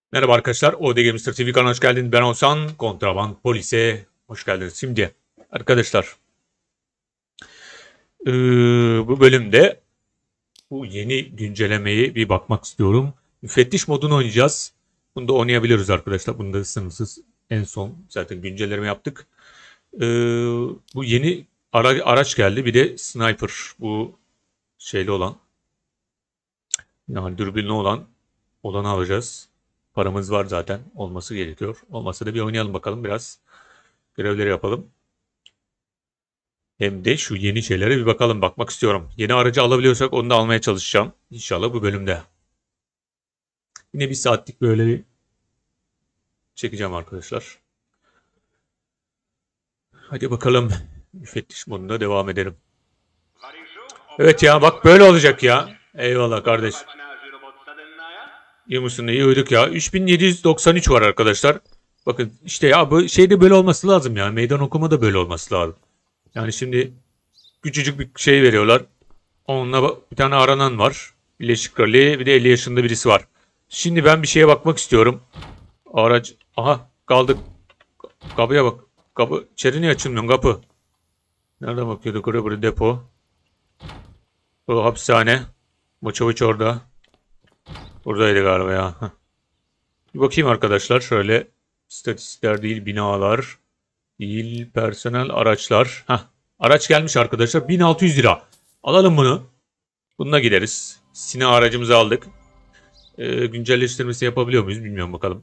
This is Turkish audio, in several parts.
Merhaba arkadaşlar, OD Gamester TV kanalına hoş geldiniz. Ben Oğuzhan, Kontraband Polis'e hoş geldiniz. Şimdi arkadaşlar, bu bölümde bu yeni güncellemeyi bir bakmak istiyorum. Müfettiş modunu oynayacağız. Bunu da oynayabiliyoruz arkadaşlar. Bunu da sınırsız en son zaten güncelleme yaptık. Ee, Bu yeni araç geldi. Bir de sniper, bu şeyli olan, yani dürbünlü olanı alacağız. Paramız var zaten. Olması gerekiyor. Olmasa da bir oynayalım bakalım biraz. Görevleri yapalım. Hem de şu yeni şeylere bir bakalım. Bakmak istiyorum. Yeni aracı alabiliyorsak onu da almaya çalışacağım. İnşallah bu bölümde. Yine bir saatlik böyle bir çekeceğim arkadaşlar. Hadi bakalım. Müfettiş modunda devam edelim. Evet ya, bak böyle olacak ya. Eyvallah kardeş. İyi misin? İyi uyuduk ya. 3793 var arkadaşlar. Bakın işte ya, bu şeyde böyle olması lazım ya. Meydan okuma da böyle olması lazım. Yani şimdi küçücük bir şey veriyorlar. Onunla bir tane aranan var. Birleşik Krallığı, bir de 50 yaşında birisi var. Şimdi ben bir şeye bakmak istiyorum. Araç. Aha, kaldık. Kapıya bak. Kapı. İçeri niye açılmıyor kapı? Nereden bakıyorduk oraya? Buraya depo. Bu hapishane. Moçoviç orada. Buradaydı galiba ya. Heh. Bir bakayım arkadaşlar. Şöyle istatistikler değil, binalar değil, personel, araçlar. Heh. Araç gelmiş arkadaşlar. 1600 lira. Alalım bunu. Bununla gideriz. Sina aracımızı aldık. Güncelleştirmesi yapabiliyor muyuz bilmiyorum, bakalım.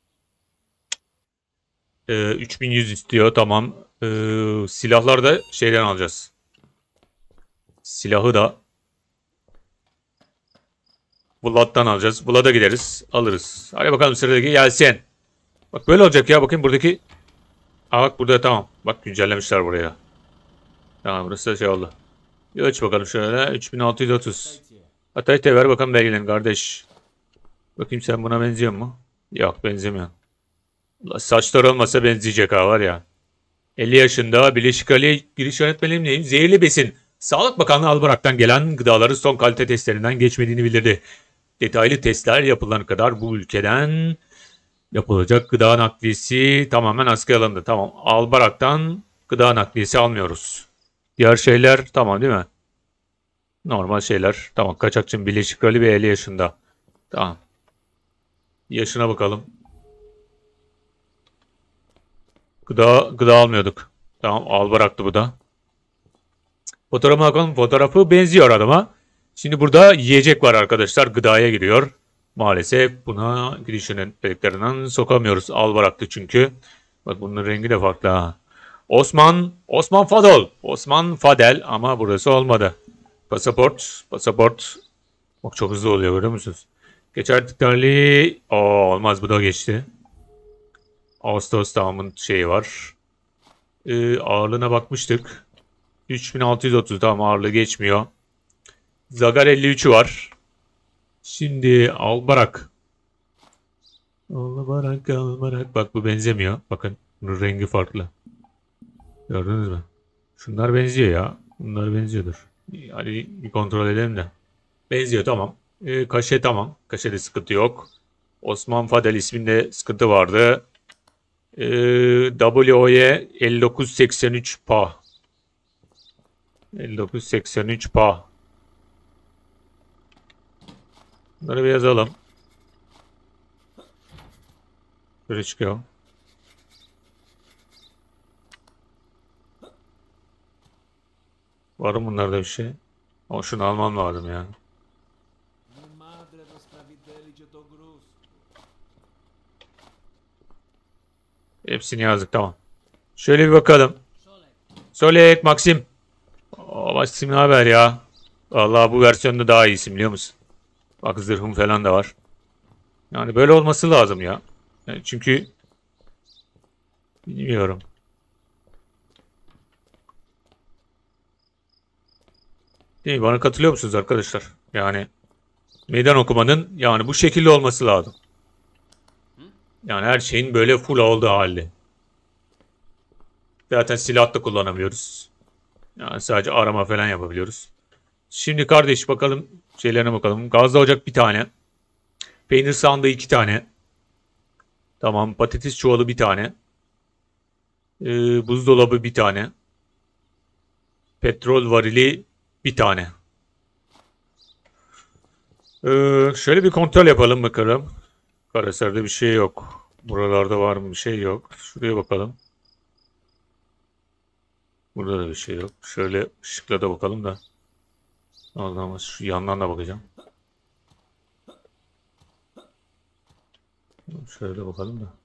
3100 istiyor, tamam. Silahlar da şeyden alacağız. Silahı da Vlad'dan alacağız. Vlad'a gideriz, alırız. Hadi bakalım, sıradaki gelsin. Bak böyle olacak ya, bakayım buradaki. Aa bak burada, tamam. Bak güncellemişler buraya. Tamam, burası da şey oldu. Bir aç bakalım şöyle. 3630. Hatta ver bakalım belgelerini kardeş. Bakayım, sen buna benziyor mu? Yok, benzemiyor. Saçlar olmasa benzeyecek ha, var ya. 50 yaşında Birleşik Krallığı giriş yönetmeliğim neyim? Zehirli besin. Sağlık Bakanlığı Albayrak'tan gelen gıdaları son kalite testlerinden geçmediğini bildirdi. Detaylı testler yapılana kadar bu ülkeden yapılacak gıda nakliyesi tamamen askıya alındı. Tamam, Albayrak'tan gıda nakliyesi almıyoruz. Diğer şeyler tamam değil mi? Normal şeyler. Tamam, kaçakçı Birleşik Krallığı ve 50 yaşında. Tamam. Yaşına bakalım. Gıda almıyorduk. Tamam, Albayrak'tı bu da. Fotoğrafa bakalım. Fotoğrafı benziyor adama. Şimdi burada yiyecek var arkadaşlar. Gıdaya giriyor. Maalesef buna giriş yönetmeliklerinden sokamıyoruz. Albaraklı çünkü. Bak, bunun rengi de farklı ha. Osman Fadel ama burası olmadı. Pasaport. Bak çok hızlı oluyor, görüyor musunuz? Geçer tıklarlı. Olmaz, bu da geçti. Ağustos tamamın şeyi var. Ağırlığına bakmıştık. 3630, tamam, ağırlığı geçmiyor. Zagar 53'ü var. Şimdi Albarak. Albarak. Bak bu benzemiyor. Bakın bunun rengi farklı. Gördünüz mü? Şunlar benziyor ya. Bunlar benziyordur. Hadi bir kontrol edelim de. Benziyor, tamam. Kaşe tamam. Kaşede sıkıntı yok. Osman Fadel isminde sıkıntı vardı. WO'ye 5983 pa. 5983 pa. Bunları bir yazalım. Böyle çıkıyor. Var mı bunlarda bir şey? Ama şunu almam lazım ya. Hepsini yazdık, tamam. Şöyle bir bakalım. Solek Maxim. Maxim ne haber ya? Vallahi bu versiyonda daha iyisin, biliyor musun? Bak zırhım falan da var. Yani böyle olması lazım ya. Yani çünkü bilmiyorum. Değil mi? Bana katılıyor musunuz arkadaşlar? Yani meydan okumanın yani bu şekilde olması lazım. Yani her şeyin böyle full olduğu halde. Zaten silah da kullanamıyoruz. Yani sadece arama falan yapabiliyoruz. Şimdi kardeş bakalım şeylerine bakalım. Gazlı ocak bir tane. Peynir sandığı 2 tane. Tamam. Patates çuvalı bir tane. Buzdolabı bir tane. Petrol varili bir tane. Şöyle bir kontrol yapalım bakalım. Karaser'de bir şey yok. Buralarda var mı bir şey yok. Şuraya bakalım. Burada da bir şey yok. Şöyle ışıkla da bakalım da. O zaman şu yandan da bakacağım. Şöyle bakalım da.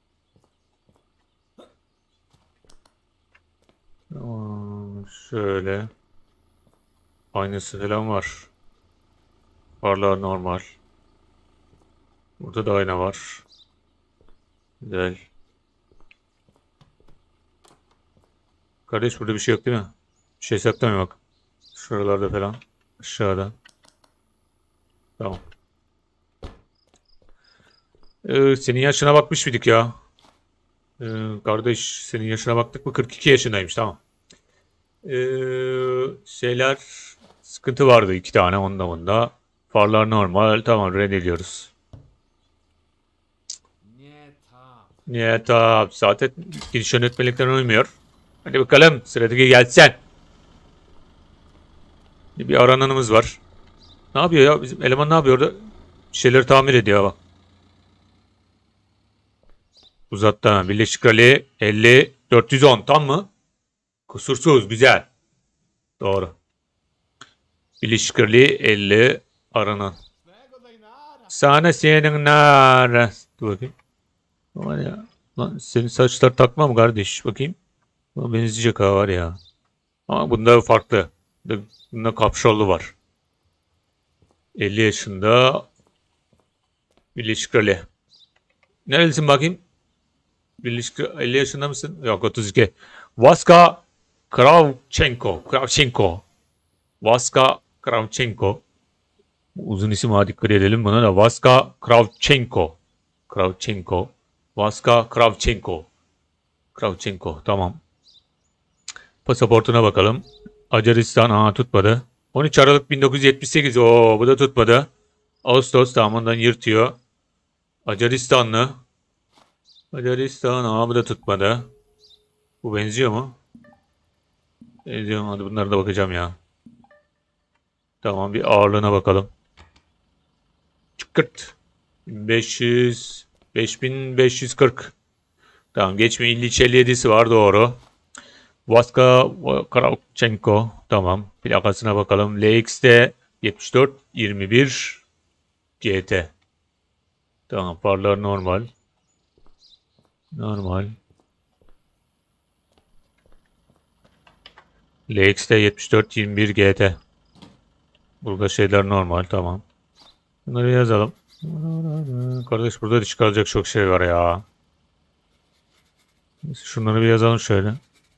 Tamam, şöyle. Aynısı falan var. Farlar normal. Burada da ayna var. Güzel. Kardeş burada bir şey yok değil mi? Bir şey saklamıyor bak. Şuralarda falan. Aşağıda. Tamam. Senin yaşına bakmış mıydık ya? Kardeş senin yaşına baktık mı? 42 yaşındaymış tamam. Şeyler sıkıntı vardı 2 tane onda bunda. Farlar normal tamam reddediyoruz. Niye tabi zaten giriş yönetmelikten uymuyor. Hadi bakalım sıradaki gelsen. Bir arananımız var. Ne yapıyor ya? Bizim eleman ne yapıyor orada? Bir şeyleri tamir ediyor bak. Uzattı ha. Birleşik Rally 50 410 tam mı? Kusursuz güzel. Doğru. Birleşik Rally 50 aranan. Sana senin nar. Dur bakayım. Var ya. Lan senin saçlar takma mı kardeş? Bakayım. Buna benzeyecek ha var ya. Ama bunda farklı. Bunda kapşonlu var. 50 yaşında Birleşik Rally. Nerelisin bakayım? Birleşik 50 yaşında mısın? Yok 32. Vaska Kravchenko. Vaska Kravchenko. Uzun isim ha dikkat edelim buna da. Vaska Kravchenko. Kravchenko. Vaska Kravchenko. Kravchenko tamam. Pasaportuna bakalım. Macaristan tutmadı. 13 Aralık 1978 bu da tutmadı. Ağustos tamam ondan yırtıyor. Macaristanlı. Macaristan bu da tutmadı. Bu benziyor mu? Benziyor mu? Hadi bunlara da bakacağım ya. Tamam bir ağırlığına bakalım. Çıkırt. 500 5540. Tamam geçme 5357'si var doğru. Vaska Kravchenko. Tamam. Plakasına bakalım. LX'de 7421 GT. Tamam. Farlar normal. Normal. LX'de 7421 GT. Burada şeyler normal. Tamam. Bunları yazalım. Kardeş burada da çıkaracak çok şey var ya. Şunları bir yazalım şöyle.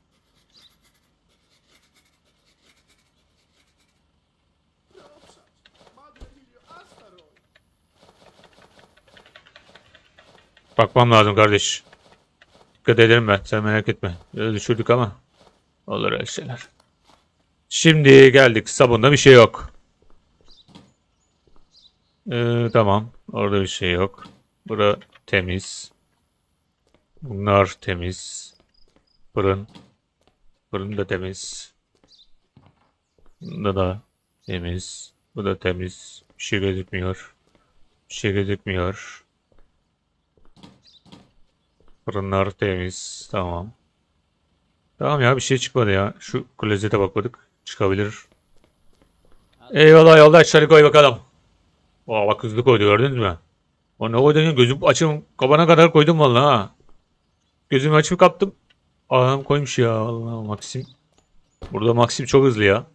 Bakmam lazım kardeş. Dikkat ederim ben. Sen merak etme. Biraz düşürdük ama. Olur öyle şeyler. Şimdi geldik. Sabunda bir şey yok. Tamam. Orada bir şey yok. Bura temiz. Bunlar temiz. Fırın. Fırın da temiz. Bunda da temiz. Bu da temiz. Bir şey gözükmüyor. Bir şey gözükmüyor. Fırınlar temiz. Tamam. Tamam ya bir şey çıkmadı ya. Şu klozete bakmadık. Çıkabilir. Eyvallah yoldaş hadi koy bakalım. Bak hızlı koydu gördünüz mü? O ne koydun ya? Gözüm açım kabana kadar koydum vallahi ha. Gözümü açıp kaptım. Adam koymuş ya Allah Maxim. Burada Maxim çok hızlı ya.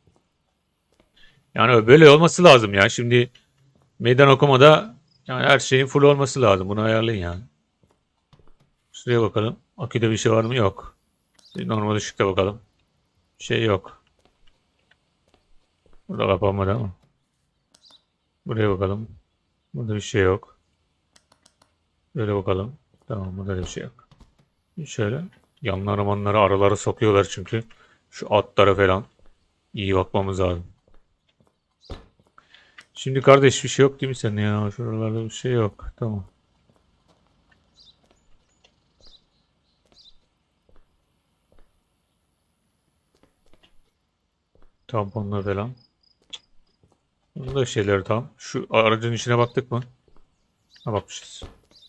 Yani böyle olması lazım ya. Şimdi meydan okumada yani her şeyin full olması lazım. Bunu ayarlayın yani. Şuraya bakalım. Aküde bir şey var mı? Yok. Normal ışıkta bakalım. Şey yok. Burada kapanmadı ama. Buraya bakalım. Burada bir şey yok. Böyle bakalım. Tamam burada bir şey yok. Şöyle yanlara manlara aralara sokuyorlar çünkü. Şu altlara falan. İyi bakmamız lazım. Şimdi kardeş bir şey yok değil mi senin ya? Şuralarda bir şey yok. Tamam. Tamponla falan. Bunun da şeyleri tam. Şu aracın içine baktık mı? Ha, bakmışız.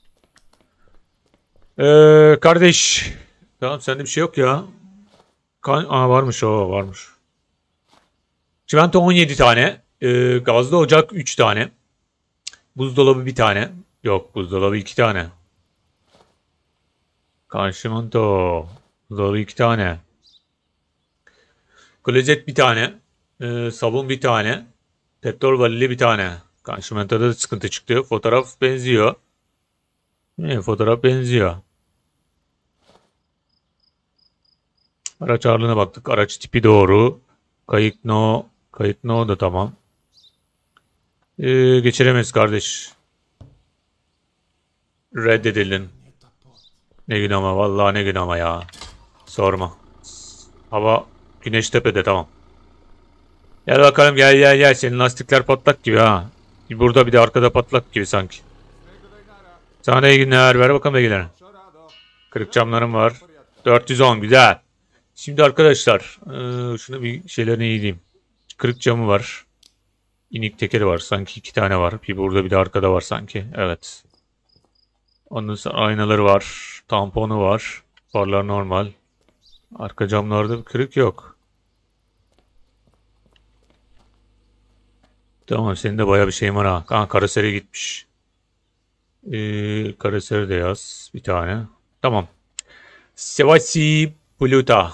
Kardeş. Tamam, sende bir şey yok ya. Varmış, o varmış. Çimento 17 tane. Gazlı ocak 3 tane. Buzdolabı 1 tane. Yok, buzdolabı 2 tane. Çimento. Buzdolabı 2 tane. Klozet 1 tane. Sabun 1 tane. Petrol valili 1 tane. Çimentoda da sıkıntı çıktı. Fotoğraf benziyor. Fotoğraf benziyor. Araç ağırlığına baktık. Araç tipi doğru. Kayık no. Kayık no da tamam. Geçiremeyiz kardeş. Reddedildin. Ne gün ama, vallahi ne gün ama ya. Sorma. Hava güneş tepede, tamam. Gel bakalım, gel gel gel. Senin lastikler patlak gibi ha. Burada bir de arkada patlak gibi sanki. Sana da iyi günler. Ver bakalım bilgilerini. Kırık camlarım var. 410 güzel. Şimdi arkadaşlar şunu bir şeylerini iyileyim. Kırık camı var. İnik tekeri var. Sanki 2 tane var. Bir burada bir de arkada var sanki. Evet. Ondan sonra aynaları var. Tamponu var. Farlar normal. Arka camlarda bir kırık yok. Tamam, senin de bayağı bir şeyin var ha. Karoseri gitmiş. Karoseri de yaz. Bir tane. Tamam. Sevasti Pluta.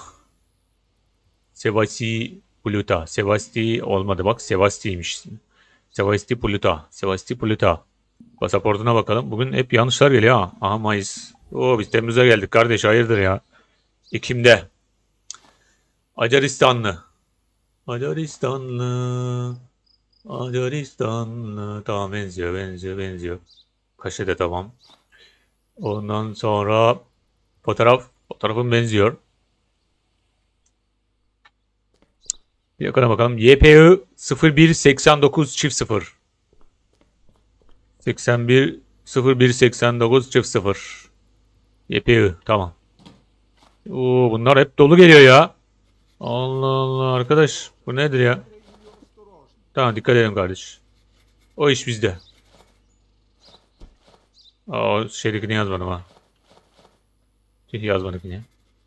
Sevasti Pluta. Sevasti olmadı bak. Sevasti'ymiş. Sevasti Pluta. Sevasti Pluta. Pasaportuna bakalım. Bugün hep yanlışlar geliyor ha. Aha, Mayıs. Oo, biz Temmuz'a geldik kardeş. Hayırdır ya. Ekim'de. Macaristanlı. Macaristanlı. Macaristanlı. Tamam, benziyor benziyor benziyor. Kaşı da tamam. Ondan sonra fotoğrafın benziyor. Bir yakına bakalım. YPI 0189 çift 0. 81 0189 çift 0. YPI tamam. Oo, bunlar hep dolu geliyor ya. Allah Allah arkadaş, bu nedir ya? Tamam, dikkat edelim kardeş. O iş bizde. O şeydekini yazmadım ha. Yazmadık yine.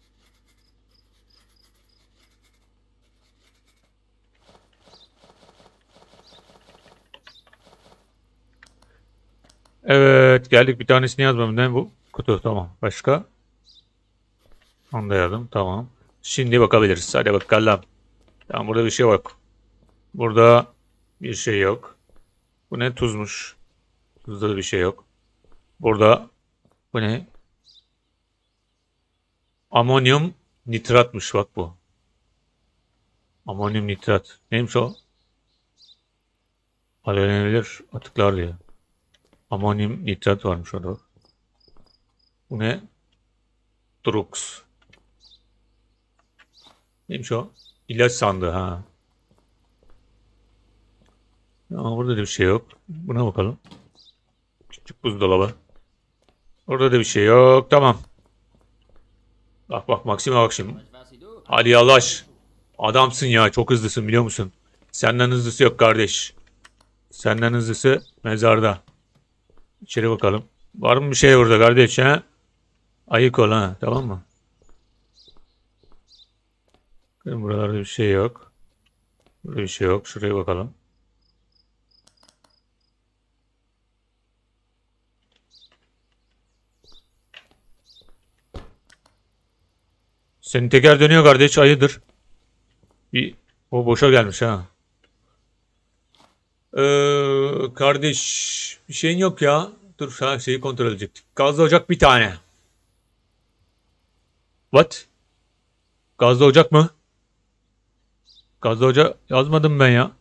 Evet, geldik, bir tanesini yazmam. Ne bu? Kutu, tamam. Başka? Onu da yazdım, tamam. Şimdi bakabiliriz. Hadi bakalım. Tamam, burada bir şey yok. Burada bir şey yok. Bu ne? Tuzmuş. Tuzda da bir şey yok. Burada bu ne? Amonyum nitratmış bak bu. Amonyum nitrat. Neymiş o? Alevlenebilir atıklar diyor. Amonyum nitrat varmış orada. Bu ne? Drux. Neymiş o? İlaç sandığı ha. Ama burada da bir şey yok. Buna bakalım. Küçük buzdolabı. Orada da bir şey yok. Tamam. Bak bak Maxim'e bak şimdi. Hadi yalaş. Adamsın ya. Çok hızlısın, biliyor musun? Senden hızlısı yok kardeş. Senden hızlısı mezarda. İçeri bakalım. Var mı bir şey orada kardeş ha? Ayık ol ha. Tamam mı? Buralarda bir şey yok. Burada bir şey yok. Şuraya bakalım. Senin teker dönüyor kardeş. Hayırdır? O boşa gelmiş ha. Kardeş bir şeyin yok ya. Dur, şeyi kontrol edecektik. Gazlı ocak 1 tane. What? Gazlı ocak mı? Gazlı ocak yazmadım ben ya.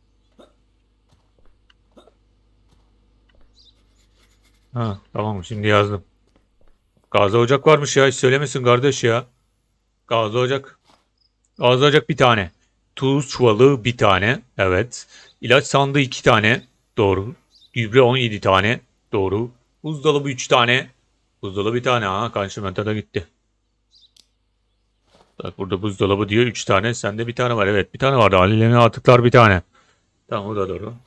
Ha, tamam, şimdi yazdım. Gazlı ocak varmış ya. Hiç söylemesin kardeş ya. Gazlı ocak. Gazlı ocak 1 tane. Tuz çuvalı 1 tane. Evet. İlaç sandığı 2 tane. Doğru. Gübre 17 tane. Doğru. Buzdolabı 3 tane. Buzdolabı 1 tane ha. Kanşımenta da gitti. Bak burada buzdolabı diyor 3 tane. Sende bir tane var. Evet bir tane vardı. Ali'nin atıklar bir tane. Tamam o da doğru.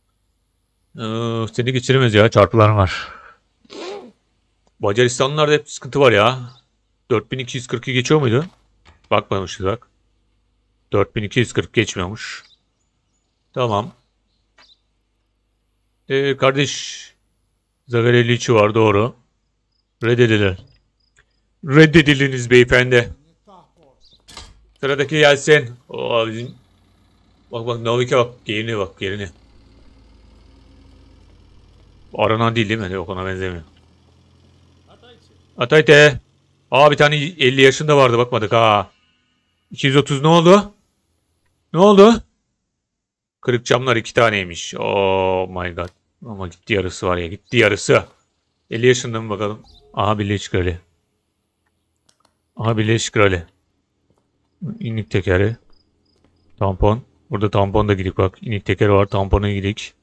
Seni geçiremez ya. Çarpılarım var. Macaristanlılarda hep sıkıntı var ya. 4240'ı geçiyor muydu? Bakmamışız bak. 4240 geçmiyormuş. Tamam. Kardeş Zagarelliçi var doğru. Reddedilir. Reddedildiniz beyefendi. Sıradaki gelsin. Oo, bizim... Bak bak Navik'e bak. Yerine bak yerine. Aranan değil mi? Yok ona benzemiyor. Atayte. Aa bir tane 50 yaşında vardı bakmadık ha. 230 ne oldu? Ne oldu? Kırık camlar 2 taneymiş. Oh my god. Ama gitti yarısı var ya gitti yarısı. 50 yaşında mı bakalım? Aha Birleşik Krali. Aha Birleşik Krali. İnik tekeri. Tampon. Burada tampon da gidik bak. İnik tekeri var tampona gidik.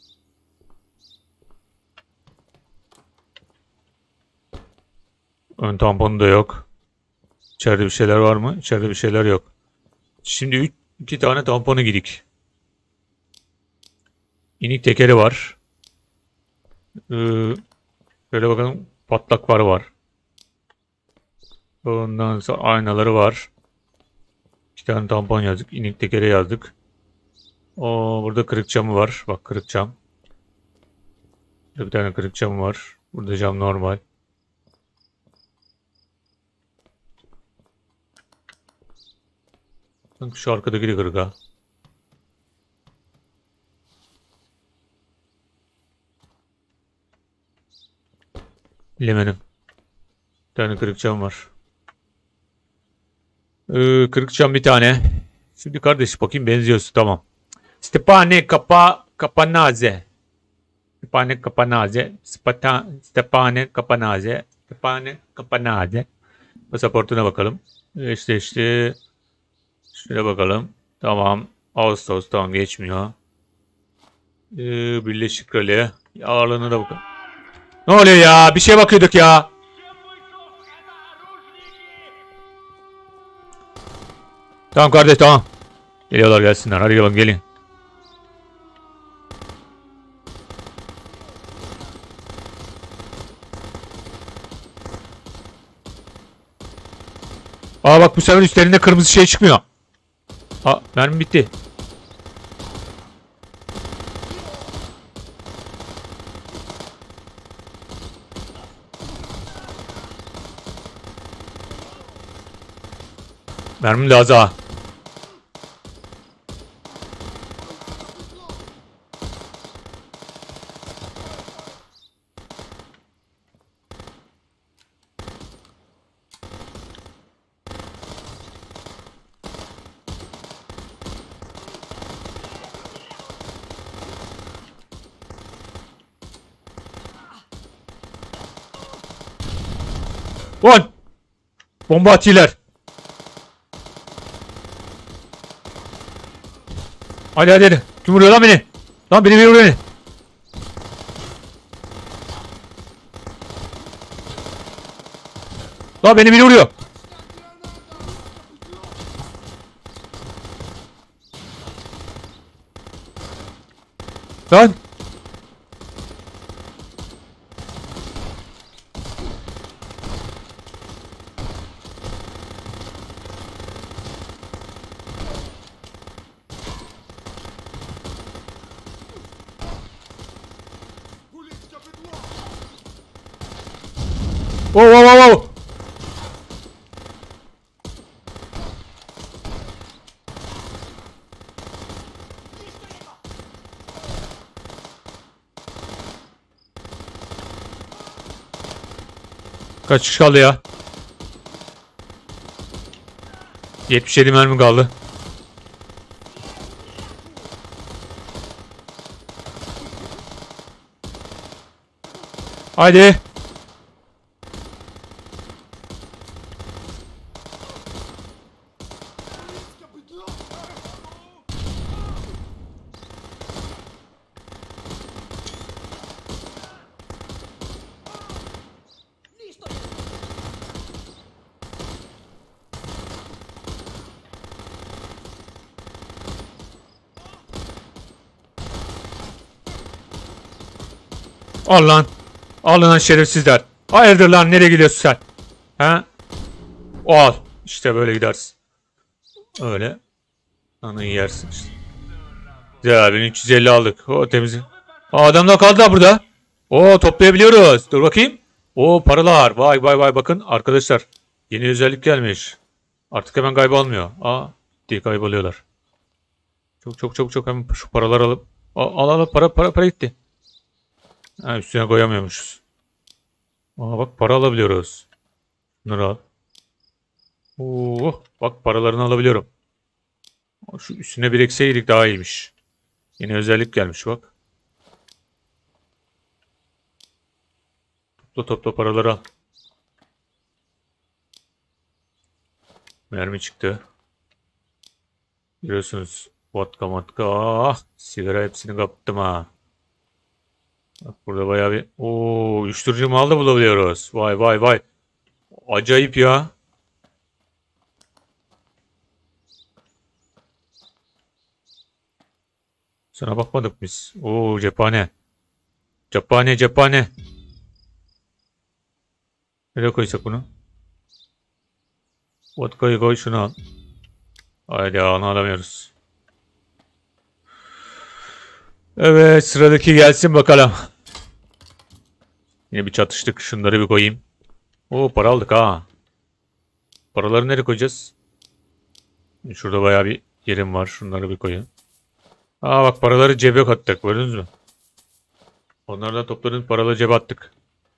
Ön tamponu da yok. İçeride bir şeyler var mı? İçeride bir şeyler yok. Şimdi 2 tane tamponu gidik. İnik tekeri var. Şöyle bakalım. Patlak var. Ondan sonra aynaları var. 2 tane tampon yazdık. İnik tekere yazdık. Burada kırık camı var. Bak kırık cam. Burada bir tane kırık camı var. Burada cam normal. Sanki şu arkadaki de kırık ha. Bilemedim. Bir tane kırık cam var. Kırık cam bir tane. Şimdi kardeş bakayım benziyorsun tamam. Stepane Kapanaze. Stepane Kapanaze. Stepane Kapanaze. Stepane Kapanaze. Pasaportuna bakalım. İşte. Şöyle bakalım. Tamam. Ağustos tamam geçmiyor. Birleşik Krali. Ağırlığına da bakalım. Ne oluyor ya? Bir şeye bakıyorduk ya. Tamam kardeş tamam. Geliyorlar gelsinler. Hadi gelin gelin. Aa bak bu sefer üstlerinde kırmızı şey çıkmıyor. Aa mermi bitti. Mermim de az ha. Lan! Bomba atıyorlar. Hadi. Kim vuruyor lan beni? Lan biri vuruyor beni. Lan beni biri vuruyor. Lan. Wow. Kaç kişi kaldı ya? 77 mermi kaldı. Haydi. Al lan. Al lan şerefsizler. Hayırdır lan, nereye gidiyorsun sen? He? Al. İşte böyle gidersin. Öyle. Anayı yersin işte. Güzel, 1350 aldık. O temiz. Adamlar kaldı da burada. O toplayabiliyoruz. Dur bakayım. O paralar. Vay vay vay, bakın arkadaşlar. Yeni özellik gelmiş. Artık hemen kaybolmuyor. Diye kayboluyorlar. Çok çok çok çok, hemen şu paraları alıp. Al para gitti. Ha, üstüne koyamıyormuşuz. Bak, para alabiliyoruz. Bunları al. Bak, paralarını alabiliyorum. Şu üstüne bir ekseydik daha iyiymiş. Yeni özellik gelmiş bak. Topla paraları al. Mermi çıktı. Görüyorsunuz. Vodka matka. Sigara hepsini kaptım ha. Bak burada bayağı bir... uyuşturucu mal da bulabiliyoruz. Vay vay vay. Acayip ya. Sana bakmadık biz. Cephane. Cephane. Nereye koysak bunu? Vodka'yı koy, şunu al. Haydi, onu alamıyoruz. Evet, sıradaki gelsin bakalım. Yine bir çatıştık. Şunları bir koyayım. Para aldık ha. Paraları nereye koyacağız? Şurada bayağı bir yerim var. Şunları bir koyayım. Bak, paraları cebe kattık. Gördünüz mü? Onlardan topladığımız paraları cebe attık.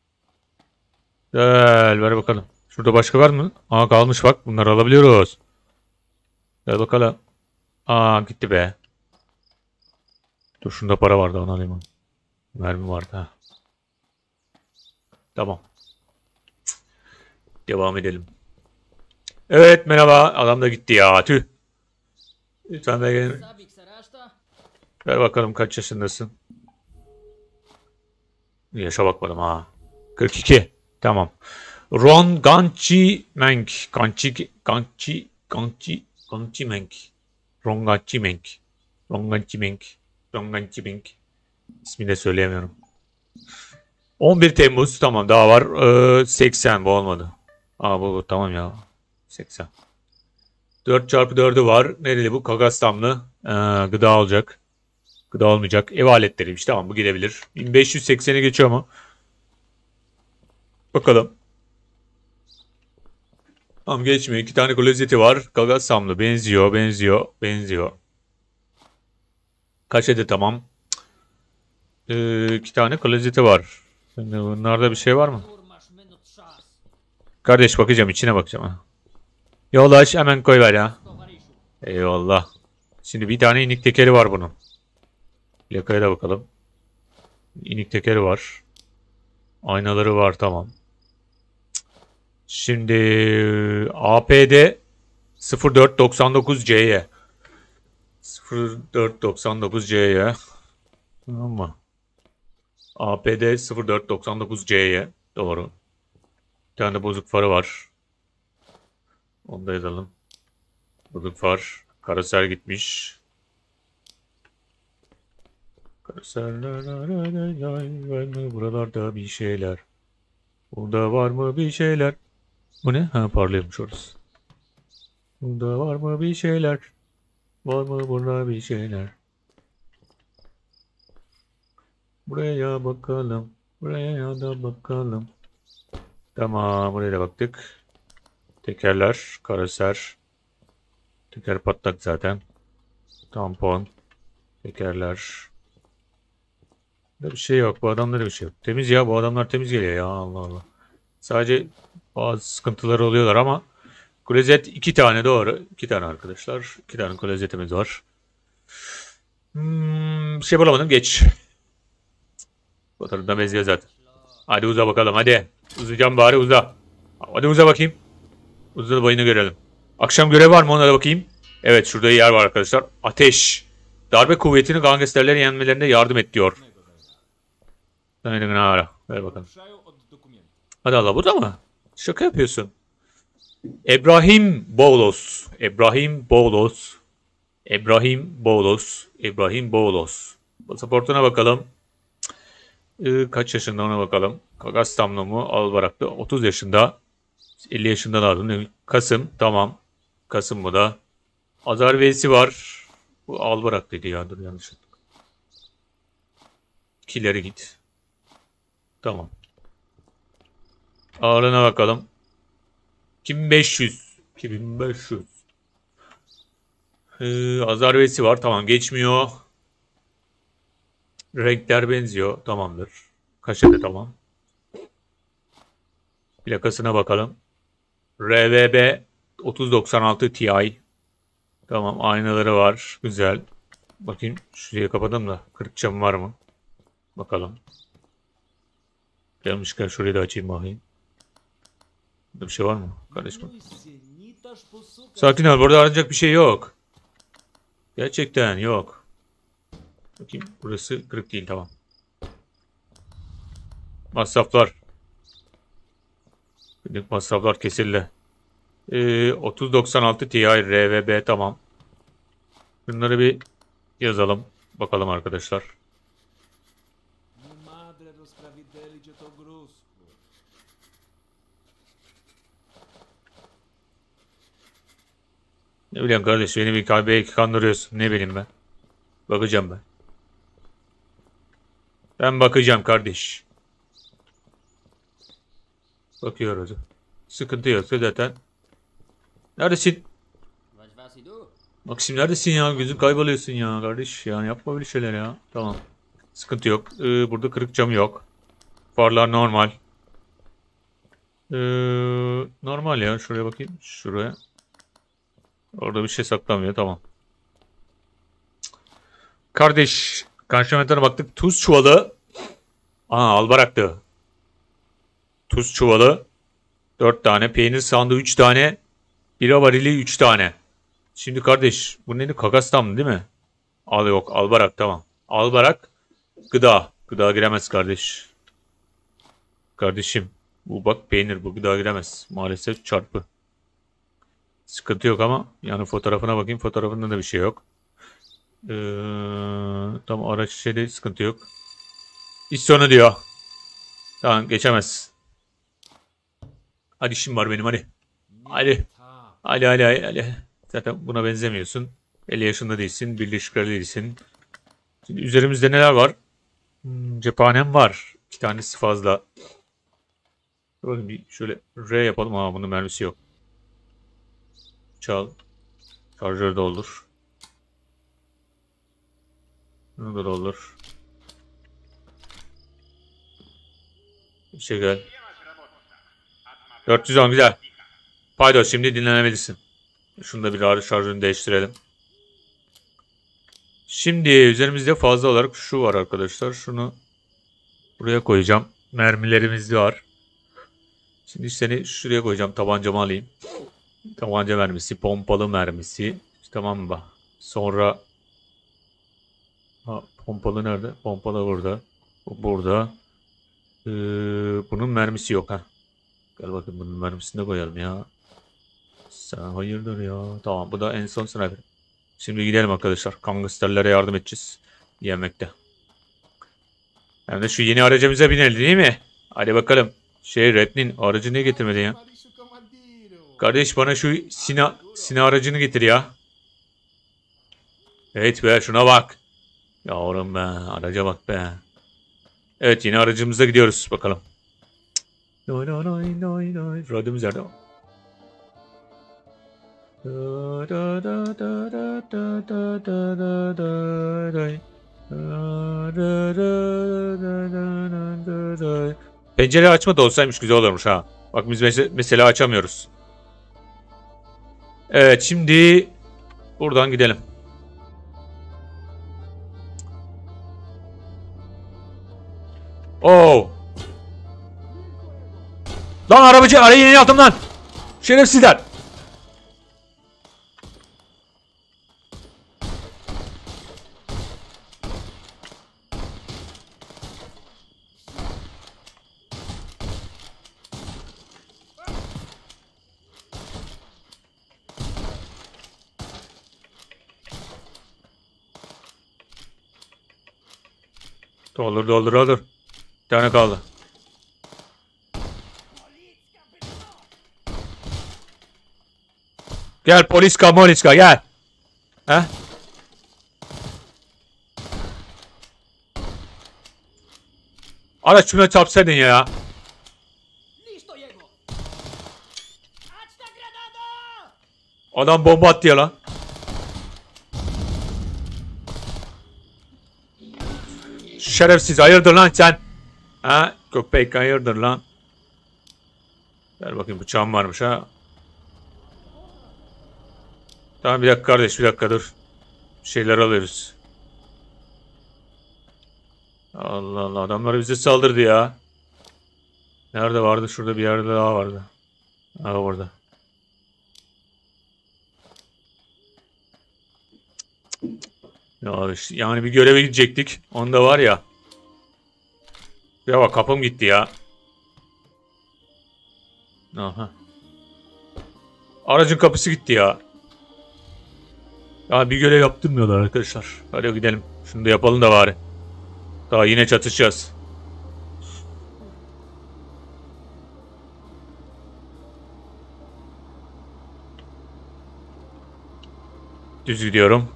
Gel, ver bakalım. Şurada başka var mı? Kalmış bak. Bunları alabiliyoruz. Gel bakalım. Gitti be. Dur, şunda para vardı, onu alayım. Mermi vardı ha. Tamam. Devam edelim. Evet, merhaba. Adam da gitti ya. Tüh. Lütfen de gelin. Ver bakalım, kaç yaşındasın? Yaşa bakmadım ha. 42. Tamam. Ron Ganchi Menk. Ganchi Menk. Ron Ganchi Menk. İsmini de söyleyemiyorum. 11 Temmuz. Tamam, daha var. 80, bu olmadı. Bu tamam ya. 80. 4x4'ü var. Nereli bu? Kagastanlı. Gıda olacak. Gıda olmayacak. Ev aletleriymiş. Tamam, bu gidebilir. 1580'e geçiyor mu? Bakalım. Tamam, geçmiyor. 2 tane klozeti var. Kagastanlı. Benziyor. Kaç adet tamam? 2 tane klozeti var. Şimdi bunlarda bir şey var mı? Kardeş, bakacağım. İçine bakacağım. Yoldaş, hemen koy ver ya. Eyvallah. Şimdi bir tane inik tekeri var bunun. Plakaya da bakalım. İnik tekeri var. Aynaları var, tamam. Şimdi APD 0499C'ye. 0499C'ye. Tamam mı? APD 0499C'ye. Doğru. Bir tane de bozuk farı var. Onu da yazalım. Bozuk far. Karoser gitmiş. Karoserler var mı buralarda bir şeyler? Burada var mı bir şeyler? Bu ne? Parlıyormuş orası. Burada var mı bir şeyler? Var mı burada bir şeyler? Buraya bakalım. Buraya da bakalım. Tamam, buraya da baktık. Tekerler, karoser. Teker patlak zaten. Tampon. Tekerler. Burada bir şey yok. Bu adamlarda bir şey yok. Temiz ya. Bu adamlar temiz geliyor ya. Allah Allah. Sadece bazı sıkıntıları oluyorlar ama klozet 2 tane, doğru. 2 tane arkadaşlar. 2 tane klozetimiz var. Bir şey bulamadım. Geç. Fotoğrafına benziyor zaten. Hadi uza bakalım, hadi. Uzayacağım bari, uza. Hadi uza bakayım. Uza da bayını görelim. Akşam görev var mı, ona da bakayım. Evet, şurada yer var arkadaşlar. Ateş. Darbe kuvvetini gangsterlerin yenmelerinde yardım et diyor. Ver bakalım. Hadi Allah, bu da mı? Şaka yapıyorsun. İbrahim Boğlos. Pasaportuna bakalım. Kaç yaşında ona bakalım. Kagastamlı mı? Albaraklı. 30 yaşında. 50 yaşında lazım. Kasım. Tamam. Kasım bu da. Azar Veysi var. Bu Albaraklıydı ya. Dur yanlış ettim. İkileri git. Tamam. Ağırlığına bakalım. 2500. 2500. Azar Veysi var. Tamam geçmiyor. Renkler benziyor. Tamamdır. Kaşede tamam. Plakasına bakalım. RVB 3096 Ti. Tamam aynaları var. Güzel. Bakayım şuraya kapadım da. Kırık cam var mı? Bakalım. Gelmişken şurayı da açayım bakayım. Burada bir şey var mı? Kardeşim. Sakin ol. Burada aranacak bir şey yok. Gerçekten yok. Bakayım. Burası kırık değil. Tamam. Masraflar. Günlük masraflar kesildi. 3096 Ti RVB tamam. Bunları bir yazalım. Bakalım arkadaşlar. Ne bileyim kardeş beni belki kandırıyorsun. Ne bileyim ben. Bakacağım ben. Ben bakacağım kardeş. Bakıyoruz. Sıkıntı yoksa zaten. Neredesin? Maksim neredesin ya? Gözün kayboluyorsun ya kardeş. Yani yapma böyle şeyler ya. Tamam. Sıkıntı yok. Burada kırık cam yok. Farlar normal. Normal ya. Şuraya bakayım. Şuraya. Orada bir şey saklamıyor. Tamam. Kardeş. Karşılametlerine baktık. Tuz çuvalı. Albaraktı. Tuz çuvalı. 4 tane. Peynir sandığı 3 tane. Bira varili 3 tane. Şimdi kardeş. Bu neydi? Kakastam değil mi? Yok. Albarak tamam. Albarak. Gıda. Gıda giremez kardeş. Kardeşim. Bu bak peynir. Bu gıda giremez. Maalesef çarpı. Sıkıntı yok ama. Yani fotoğrafına bakayım. Fotoğrafında da bir şey yok. Tam araç şeyde sıkıntı yok. İş sonu diyor. Tamam geçemez. Hadi işim var benim hadi. Hadi. Hadi. Zaten buna benzemiyorsun. 50 yaşında değilsin. Birleşik Krallığı değilsin. Şimdi üzerimizde neler var? Cephanem var. 2 tanesi fazla. Bakın bir şöyle R yapalım. Bunun mermisi yok. Çal. Şarjörü doldur. Bunu da doldur. Bir şey gel. 410 güzel. Paydos şimdi dinlenebilirsin. Şunu da bir ara şarjını değiştirelim. Şimdi üzerimizde fazla olarak şu var arkadaşlar. Şunu buraya koyacağım. Mermilerimiz var. Şimdi seni şuraya koyacağım. Tabancamı alayım. Tabanca mermisi, pompalı mermisi. Tamam mı? Sonra pompalı nerede? Pompalı burada. Bu burada. Bunun mermisi yok ha. Gel bakın bunun mermisini de koyalım ya. Sen hayırdır ya. Tamam bu da en son sniper. Şimdi gidelim arkadaşlar. Gangsterlere yardım edeceğiz. Yemekte. Hem de şu yeni aracımıza binelim değil mi? Hadi bakalım. Rednin aracı niye getirmedi ya? Kardeş bana şu Sina aracını getir ya. Evet be şuna bak. Yavrum be araca bak be. Evet yeni aracımıza gidiyoruz bakalım. Radyomuz nerede? Pencere açma da olsaymış güzel olurmuş ha. Bak biz mesela açamıyoruz. Evet şimdi buradan gidelim. Oo. Lan arabacı arayı yeni yaptım lan. Şerefsizler. Doldur. Bir tane kaldı. Gel poliska moliska gel. He? Araç şuna çarpsaydın ya. Adam bomba attı ya lan. Şerefsiz hayırdır lan sen? Ha? Köpek hayırdır lan? Ver bakayım bıçağım varmış ha. Tamam bir dakika kardeş bir dakika dur. Bir şeyler alıyoruz. Allah Allah adamlar bize saldırdı ya. Nerede vardı? Şurada bir yerde daha vardı. Ha orada. Ya işte, yani bir göreve gidecektik. Onda var ya. Ya bak kapım gitti ya. Aha. Aracın kapısı gitti ya. Ya bir görev yaptırmıyorlar arkadaşlar. Hadi gidelim. Şunu da yapalım da bari. Daha yine çatışacağız. Düz gidiyorum.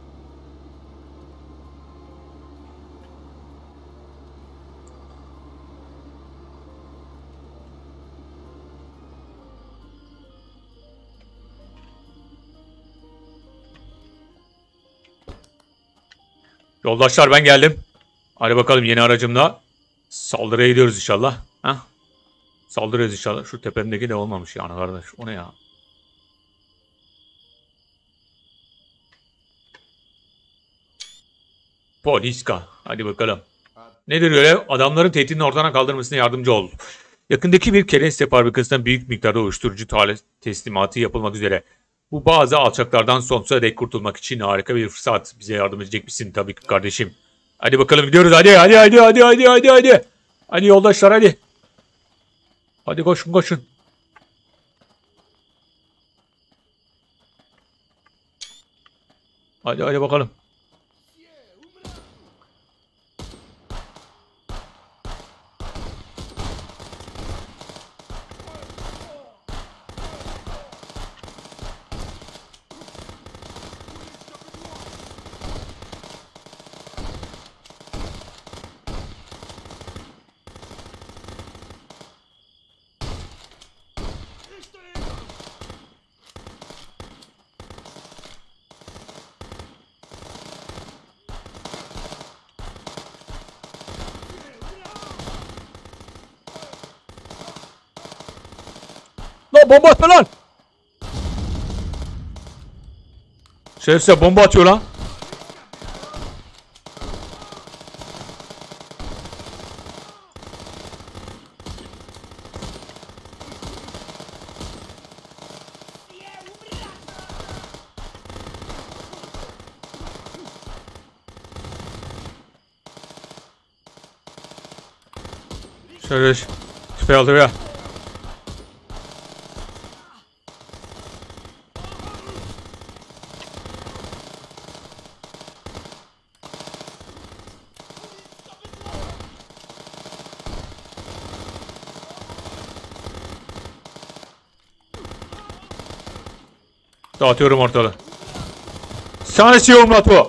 Yoldaşlar ben geldim. Hadi bakalım yeni aracımla. Saldırıya gidiyoruz inşallah. Heh. Saldırıyoruz inşallah. Şu tepemdeki de olmamış yani kardeş. O ne ya? Poliska. Hadi bakalım. Nedir görev? Adamların tehdidini ortadan kaldırmasına yardımcı ol. Yakındaki bir kereste fabrikasından büyük miktarda uyuşturucu teslimatı yapılmak üzere. Bu bazı alçaklardan sonsuza dek kurtulmak için harika bir fırsat. Bize yardım edecek misin tabii ki kardeşim. Hadi bakalım gidiyoruz. Hadi. Hadi yoldaşlar hadi. Hadi koşun. Hadi bakalım. Lan bomba atma lan. Şerefsiz bomba atıyor lan. Şöyle tüfeği aldı ya. Dağıtıyorum ortalığı. Sana şey olmadı bu.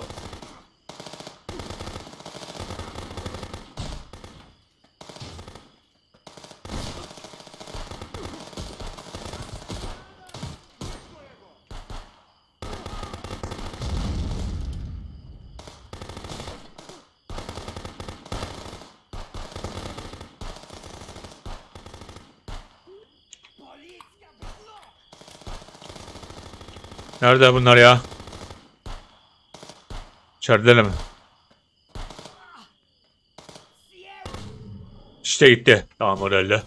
Nerede bunlar ya? İçerideler mi? İşte gitti. Tamam orayla.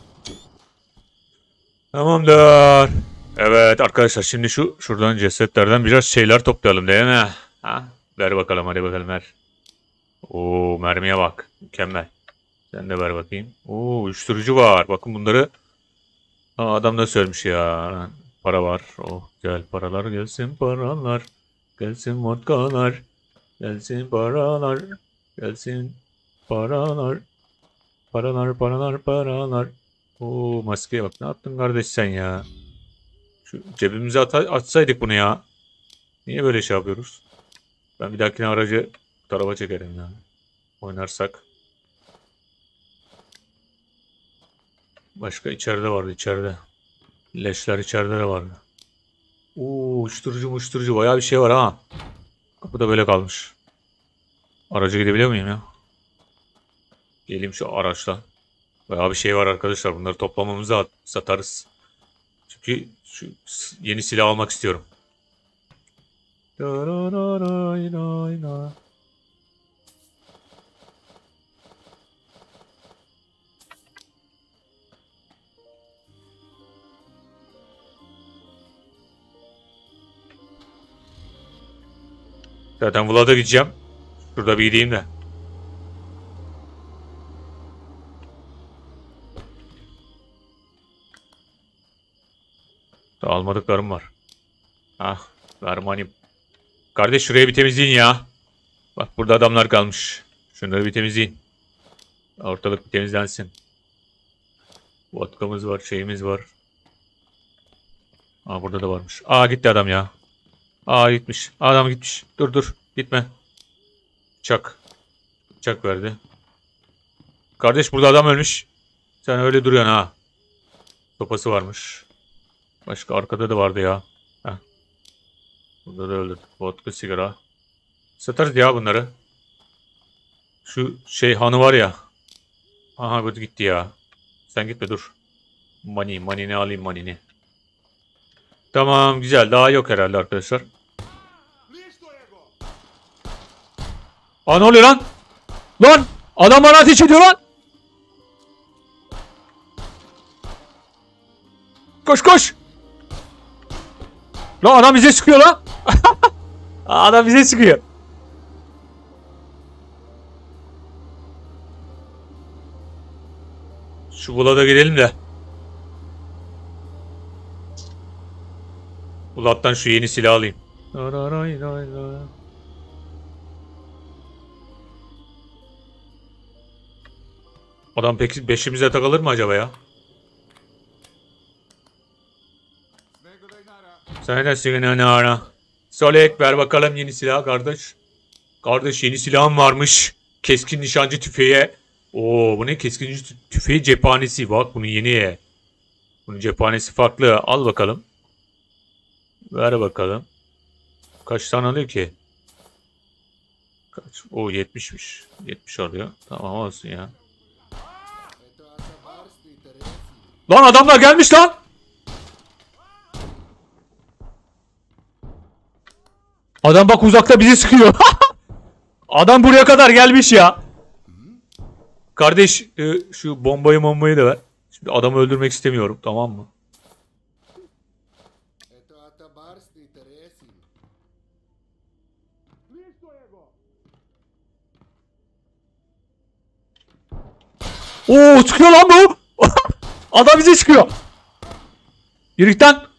Tamamdır. Evet arkadaşlar şimdi şuradan cesetlerden biraz şeyler toplayalım değil mi? Ha? Ver bakalım hadi bakalım ver. Oo mermiye bak. Mükemmel. Sen de ver bakayım. Oo uyuşturucu var. Bakın bunları. Aa, adam da söylemiş ya. Para var. Oh gel paralar gelsin paralar. Gelsin vodkalar. Gelsin paralar. Gelsin paralar. Paralar paralar paralar. Oo, maskeye bak. Ne yaptın kardeş sen ya? Şu cebimize atsaydık bunu ya. Niye böyle şey yapıyoruz? Ben bir dahakine aracı bu tarafa çekerim ya. Oynarsak. Başka içeride vardı, içeride. Leşler içeride de vardı. Oo, uyuşturucu bayağı bir şey var ha. Kapı da böyle kalmış. Araca gidebiliyor muyum ya? Geleyim şu araçla. Bayağı bir şey var arkadaşlar. Bunları toplamamızı satarız. Çünkü şu yeni silah almak istiyorum. Zaten Vlad'a gideceğim. Şurada bir gideyim de. Daha almadıklarım var. Ah, vermanim. Kardeş şurayı bir temizleyin ya. Bak burada adamlar kalmış. Şunları bir temizleyin. Ortalık bir temizlensin. Vodkamız var, şeyimiz var. Aa, burada da varmış. Aa, gitti adam ya. Aa, gitmiş. Adam gitmiş. Dur dur. Gitme. Çak. Çak verdi. Kardeş burada adam ölmüş. Sen öyle duruyorsun ha. Sopası varmış. Başka arkada da vardı ya. Heh. Burada da öldürdük. Vodka, sigara. Satarız ya bunları. Şu şey hanı var ya. Aha, bu gitti ya. Sen gitme dur. Money'ni alayım, money'ni. Tamam, güzel. Daha yok herhalde arkadaşlar. Aa, ne oluyor lan? Lan! Adam bana ateş ediyor lan! Koş koş! Lan adam bize sıkıyor lan! Adam bize sıkıyor. Şu Vlad'a gidelim de. Vlad'dan şu yeni silah alayım. Adam peki peşimize takılır mı acaba ya? Sen de sigara ara. Solek ver bakalım yeni silah kardeş. Kardeş yeni silahım varmış. Keskin nişancı tüfeği. Oo, bu ne? Keskin tüfeği cephanesi. Bak bunun yeni. Bunun cephanesi farklı. Al bakalım. Ver bakalım. Kaç tane alıyor ki? Kaç? O 70'miş. 70 alıyor. Tamam olsun ya. Lan adamlar gelmiş lan. Adam bak uzakta bizi sıkıyor. Adam buraya kadar gelmiş ya. Kardeş şu bombayı da ver. Şimdi adamı öldürmek istemiyorum, tamam mı? Oo, çıkıyor lan bu. Adam bize çıkıyor. Yürü git lan.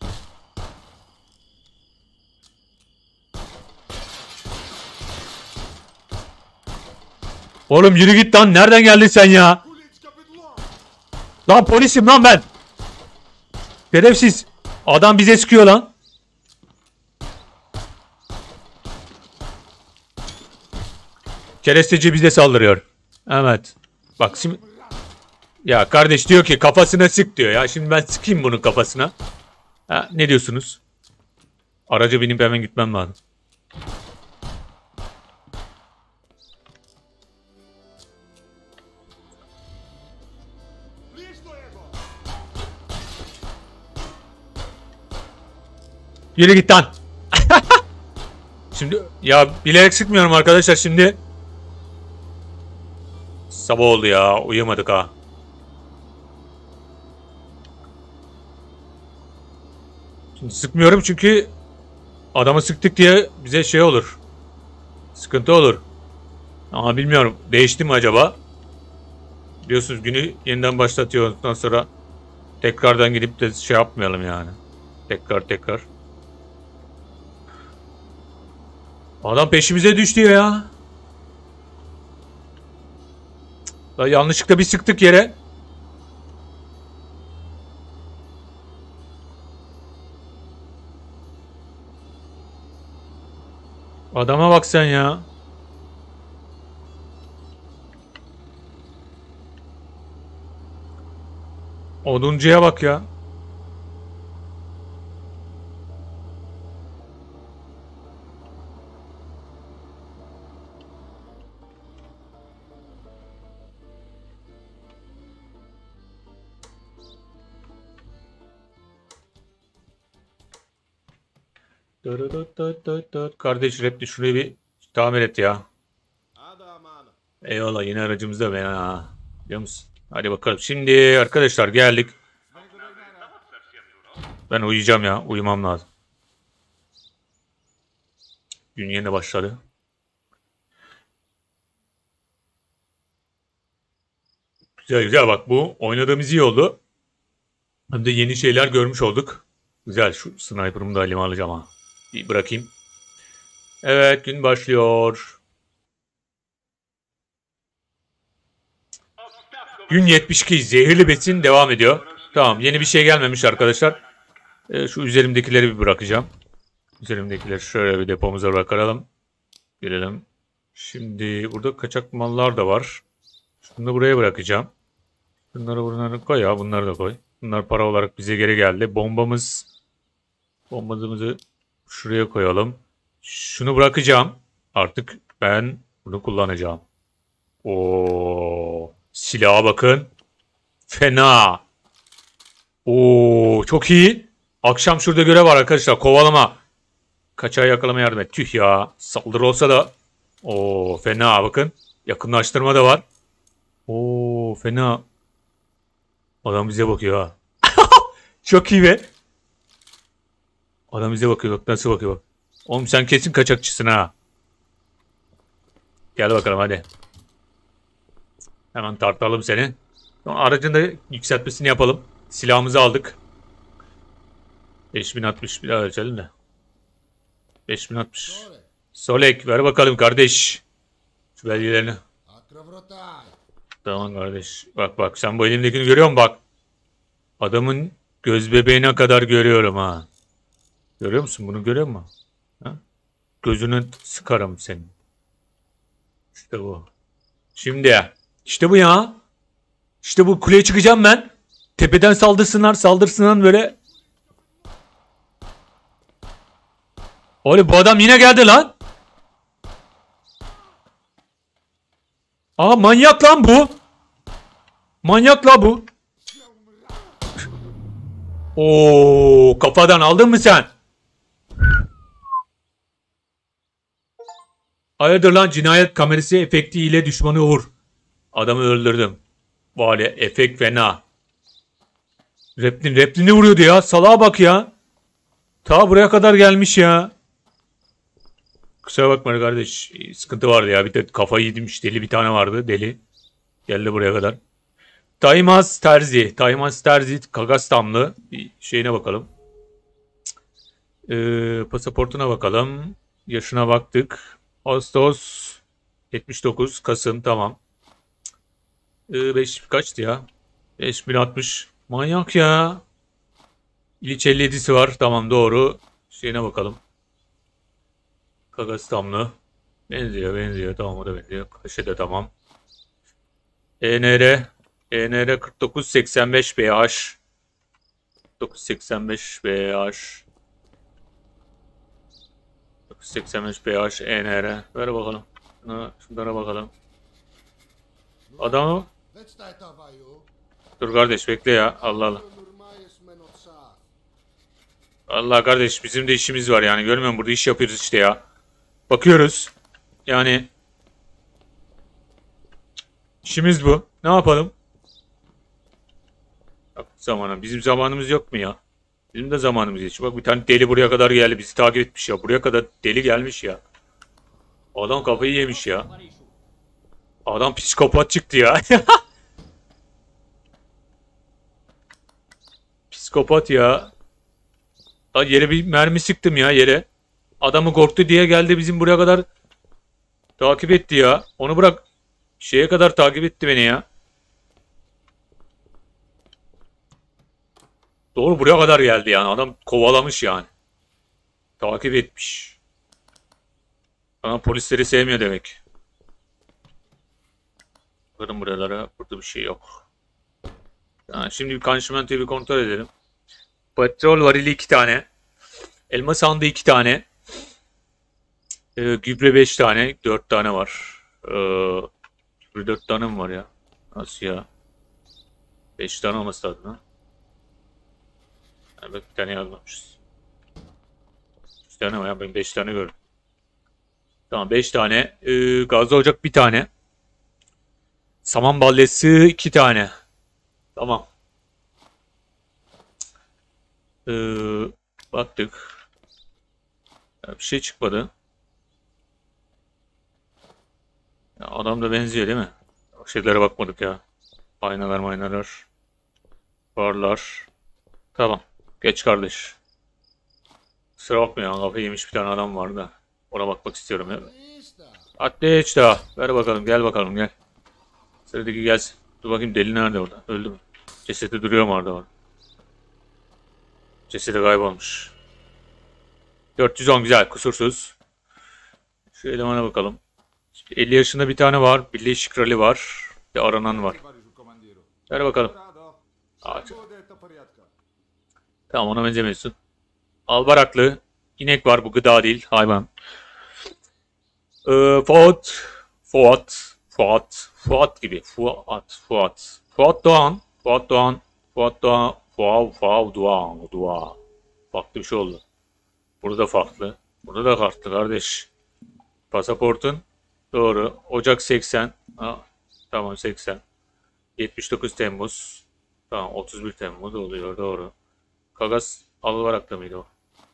Oğlum yürü git lan. Nereden geldin sen ya? Lan polisim lan ben. Şerefsiz. Adam bize sıkıyor lan. Keresteci bize saldırıyor. Evet. Bak şimdi. Ya kardeş diyor ki kafasına sık diyor ya. Şimdi ben sıkayım bunun kafasına. Ha, ne diyorsunuz? Araca binip hemen gitmem lazım. Yürü git lan. Şimdi ya bilerek sıkmıyorum arkadaşlar şimdi. Sabah oldu ya, uyuyamadık ha. Şimdi sıkmıyorum çünkü adamı sıktık diye bize şey olur. Sıkıntı olur. Ama bilmiyorum, değişti mi acaba? Biliyorsunuz günü yeniden başlatıyor, ondan sonra tekrardan gidip de şey yapmayalım yani. Tekrar. Adam peşimize düştü ya. La yanlışlıkla bir sıktık yere. Adama bak sen ya. Oduncuya bak ya. Kardeş repli şurayı bir tamir et ya. Eyvallah yine aracımızda ben ha. Biliyor musun? Hadi bakalım. Şimdi arkadaşlar geldik. Ben uyuyacağım ya. Uyumam lazım. Gün yeni başladı. Güzel güzel bak bu oynadığımız iyi oldu. Hem de yeni şeyler görmüş olduk. Güzel şu sniper'ımı da elime alacağım ha. Bir bırakayım. Evet gün başlıyor. Gün 72 zehirli besin devam ediyor. Tamam yeni bir şey gelmemiş arkadaşlar. Şu üzerimdekileri bir bırakacağım. Üzerimdekileri şöyle bir depomuza bırakalım. Gelelim. Şimdi burada kaçak mallar da var. Şunu da buraya bırakacağım. Bunları koy ya bunları da koy. Bunlar para olarak bize geri geldi. Bombamızı şuraya koyalım. Şunu bırakacağım. Artık ben bunu kullanacağım. Oo, silaha bakın. Fena. Oo, çok iyi. Akşam şurada görev var arkadaşlar. Kovalama. Kaçağı yakalama yardım et. Tüh ya. Saldırı olsa da. Oo, fena bakın. Yakınlaştırma da var. Oo, fena. Adam bize bakıyor ha. Çok iyi be. Adam bize bakıyor bak nasıl bakıyor bak. Oğlum sen kesin kaçakçısın ha. Gel bakalım hadi. Hemen tartalım seni. Aracın da yükseltmesini yapalım. Silahımızı aldık. 5060 bir daha ölçelim de. 5060. Solek ver bakalım kardeş. Şu belgelerini. Tamam kardeş. Bak bak sen bu elimdekini görüyor musun bak. Adamın göz bebeğine kadar görüyorum ha. Görüyor musun bunu görüyor musun? Ha? Gözünü sıkarım senin. İşte bu. Şimdi işte bu ya. İşte bu kuleye çıkacağım ben. Tepeden saldırsınlar böyle. Oğlum bu adam yine geldi lan. Aa manyak lan bu. Manyak la bu. Oo kafadan aldın mı sen? Hayırdır lan cinayet kamerası efekti ile düşmanı vur. Adamı öldürdüm. Vale efekt fena. Replini vuruyordu ya. Salağa bak ya. Ta buraya kadar gelmiş ya. Kusura bakma kardeş. Sıkıntı vardı ya. Bir de kafayı yemiş deli bir tane vardı. Deli. Geldi buraya kadar. Taymaz Terzi. Kagastamlı. Bir şeyine bakalım. Pasaportuna bakalım. Yaşına baktık. Ağustos 79. Kasım tamam. 5 kaçtı ya? 5060. Manyak ya. İliç 57'si var. Tamam doğru. Şeyine bakalım. Kagastamlı. Benziyor. Tamam o da benziyor. Kaşı da tamam. ENR 4985 BH. 4985 BH. 985 BH ENR. Ver bakalım. Şunlara bakalım. Adamı. Dur kardeş bekle ya. Allah Allah. Allah kardeş bizim de işimiz var yani. Görmüyor musun? Burada iş yapıyoruz işte ya. Bakıyoruz. Yani. İşimiz bu. Ne yapalım? Bak, bizim zamanımız yok mu ya? Bizim de zamanımız geçiyor. Bak bir tane deli buraya kadar geldi. Bizi takip etmiş ya. Buraya kadar deli gelmiş ya. Adam kafayı yemiş ya. Adam psikopat çıktı ya. Psikopat ya. Lan yere bir mermi sıktım ya yere. Adamı korktu diye geldi bizim buraya kadar takip etti ya. Onu bırak. Şeye kadar takip etti beni ya. Doğru buraya kadar geldi yani. Adam kovalamış yani. Takip etmiş. Adam polisleri sevmiyor demek. Bakın buralara. Burada bir şey yok. Yani şimdi bir kanşimentoyu bir kontrol edelim. Petrol varili 2 tane. Elma sandığı 2 tane. Gübre 5 tane. 4 tane var. Gübre 4 tane mi var ya? Nasıl ya? 5 tane olması lazım ha. Yani bir tane yazmamışız. 3 tane var ya, ben 5 tane gördüm. Tamam 5 tane. Gazlı ocak 1 tane. Saman balyası 2 tane. Tamam. Ee, baktık. Ya bir şey çıkmadı. Ya adam da benziyor değil mi? O şeylere bakmadık ya. Aynalar maynalar. Farlar. Tamam. Geç kardeş. Kusura bakma ya. Kafayı yemiş bir tane adam vardı da. Ona bakmak istiyorum ya. Ateş daha. Ver bakalım. Gel bakalım gel. Sıradaki gelsin. Dur bakayım deli nerede orada? Öldü mü? Cesedi duruyor mu orada? Cesedi kaybolmuş. 410 güzel. Kusursuz. Şu elemana bakalım. 50 yaşında bir tane var. Birleşik Rally var. Bir aranan var. Ver bakalım. Aa, tamam ona benzemiyorsun. Albaraklı. İnek var bu gıda değil hayvan. Fuat. Fuat. Fuat. Fuat gibi. Fuat. Fuat. Fuat Doğan. Fuat Doğan. Fuat Doğan. Fuat Doğan. Doğan. Farklı bir şey oldu. Burada da farklı. Burada da farklı kardeş. Pasaportun. Doğru. Ocak 80. Ha, tamam 80. 79 Temmuz. Tamam 31 Temmuz oluyor doğru. Kagas Albarak'ta mıydı o?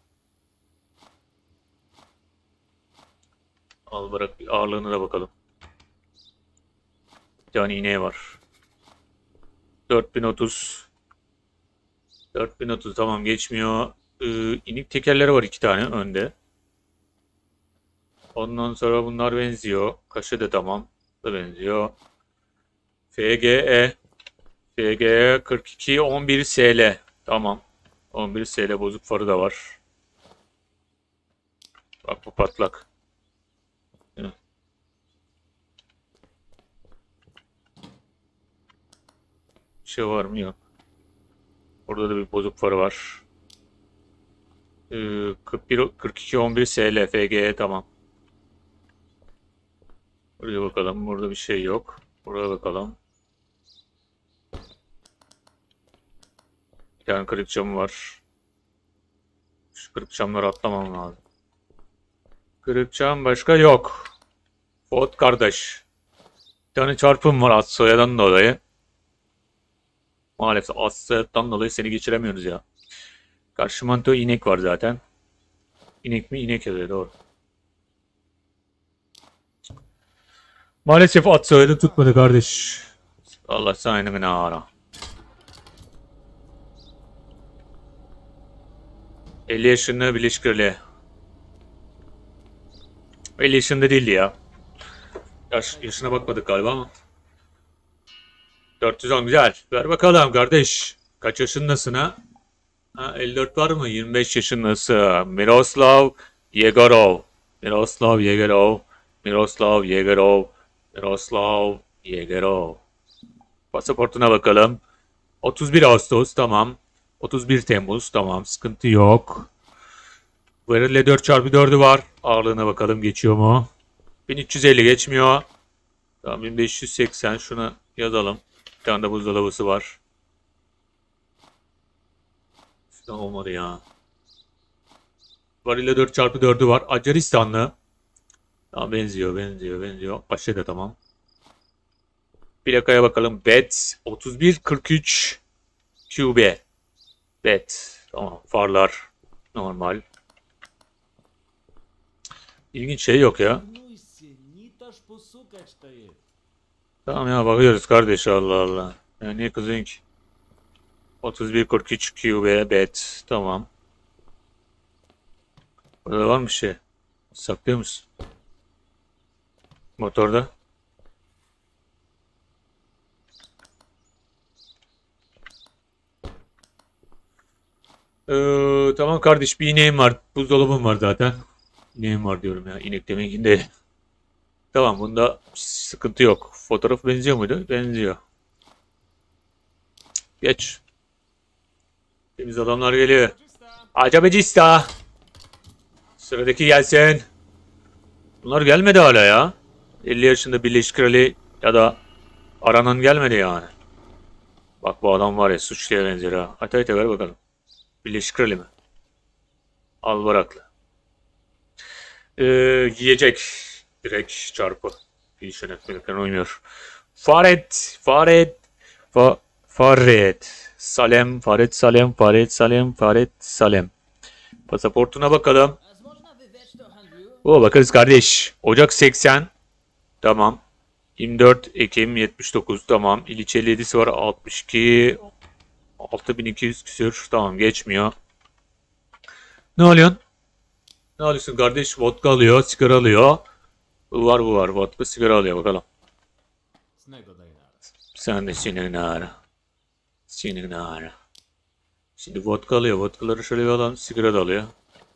Albarak bir ağırlığına da bakalım. Bir tane iğne var. 4030. 4030 tamam geçmiyor. İnik tekerleri var 2 tane önde. Ondan sonra bunlar benziyor. Kaşı da tamam. Da benziyor. FGE. FGE 42 11 SL. Tamam. 11 SL bozuk farı da var. Bak bu patlak. Bir şey var mı? Yok. Burada da bir bozuk farı var. 41 42 11 SL FGE tamam. Buraya bakalım. Burada bir şey yok. Buraya bakalım. Bir tane kırık camı var. Şu kırık camları atlamam lazım. Kırık cam başka yok. Ford kardeş. Bir tane çarpım var ad soyadan dolayı. Maalesef ad soyaddan dolayı seni geçiremiyoruz ya. Karşı manto inek var zaten. İnek mi? İnek yazıyor doğru. Maalesef ad soyadı tutmadı kardeş. Allah sayını ne ara. 50 yaşında Birleşik Kraliyet. 50 yaşında değildi ya. Yaşına bakmadık galiba ama. 410 güzel. Ver bakalım kardeş. Kaç yaşındasın ha? Ha 54 var mı? 25 yaşındasın. Miroslav Yegorov. Miroslav Yegorov. Miroslav Yegorov. Miroslav Yegorov. Pasaportuna bakalım. 31 Ağustos tamam. 31 Temmuz tamam. Sıkıntı yok. Barrel'le 4x4'ü var. Ağırlığına bakalım geçiyor mu? 1350 geçmiyor. Tamam 1580 şunu yazalım. Bir tane de buzdolabısı var. Şuradan olmadı ya. Varille 4x4'ü var. Acaristanlı. Tamam benziyor. Başta da tamam. Plakaya bakalım. Bet 3143 QB. Bet. Tamam. Farlar. Normal. İlginç şey yok ya. Tamam ya bakıyoruz kardeş Allah Allah. Ya niye kızıyorsun ki? 3143 QB bet. Tamam. Burada var mı şey? Saklıyor musun? Motorda. Tamam kardeş, bir ineğim var. Buzdolabım var zaten. İneğim var diyorum ya. İnek demek de. Tamam, bunda sıkıntı yok. Fotoğraf benziyor muydu? Benziyor. Geç. Temiz adamlar geliyor. Acabecista. Sıradaki gelsin. Bunlar gelmedi hala ya. 50 yaşında Birleşik Krali ya da aranan gelmedi yani. Bak bu adam var ya, suçluya benzer ha. Hadi hadi ver bakalım. Birleşik Krali mi? Albaraklı. Yiyecek. Direkt çarpı. Bir iş yönetmeliklerine uymuyor. Faret. Faret. Faret. Salem. Faret Salem. Faret Salem. Faret Salem. Pasaportuna bakalım. O bakarız kardeş. Ocak 80. Tamam. 24 Ekim 79. Tamam. İliçe 57'si var. 62. 6200 küsür. Tamam, geçmiyor. Ne alıyorsun? Ne alıyorsun kardeş? Vodka alıyor. Sigara alıyor. Bu var bu var. Vodka sigara alıyor bakalım. Sen de senin ara. Senin ara. Şimdi vodka alıyor. Vodkaları şöyle bir alalım. Sigara da alıyor.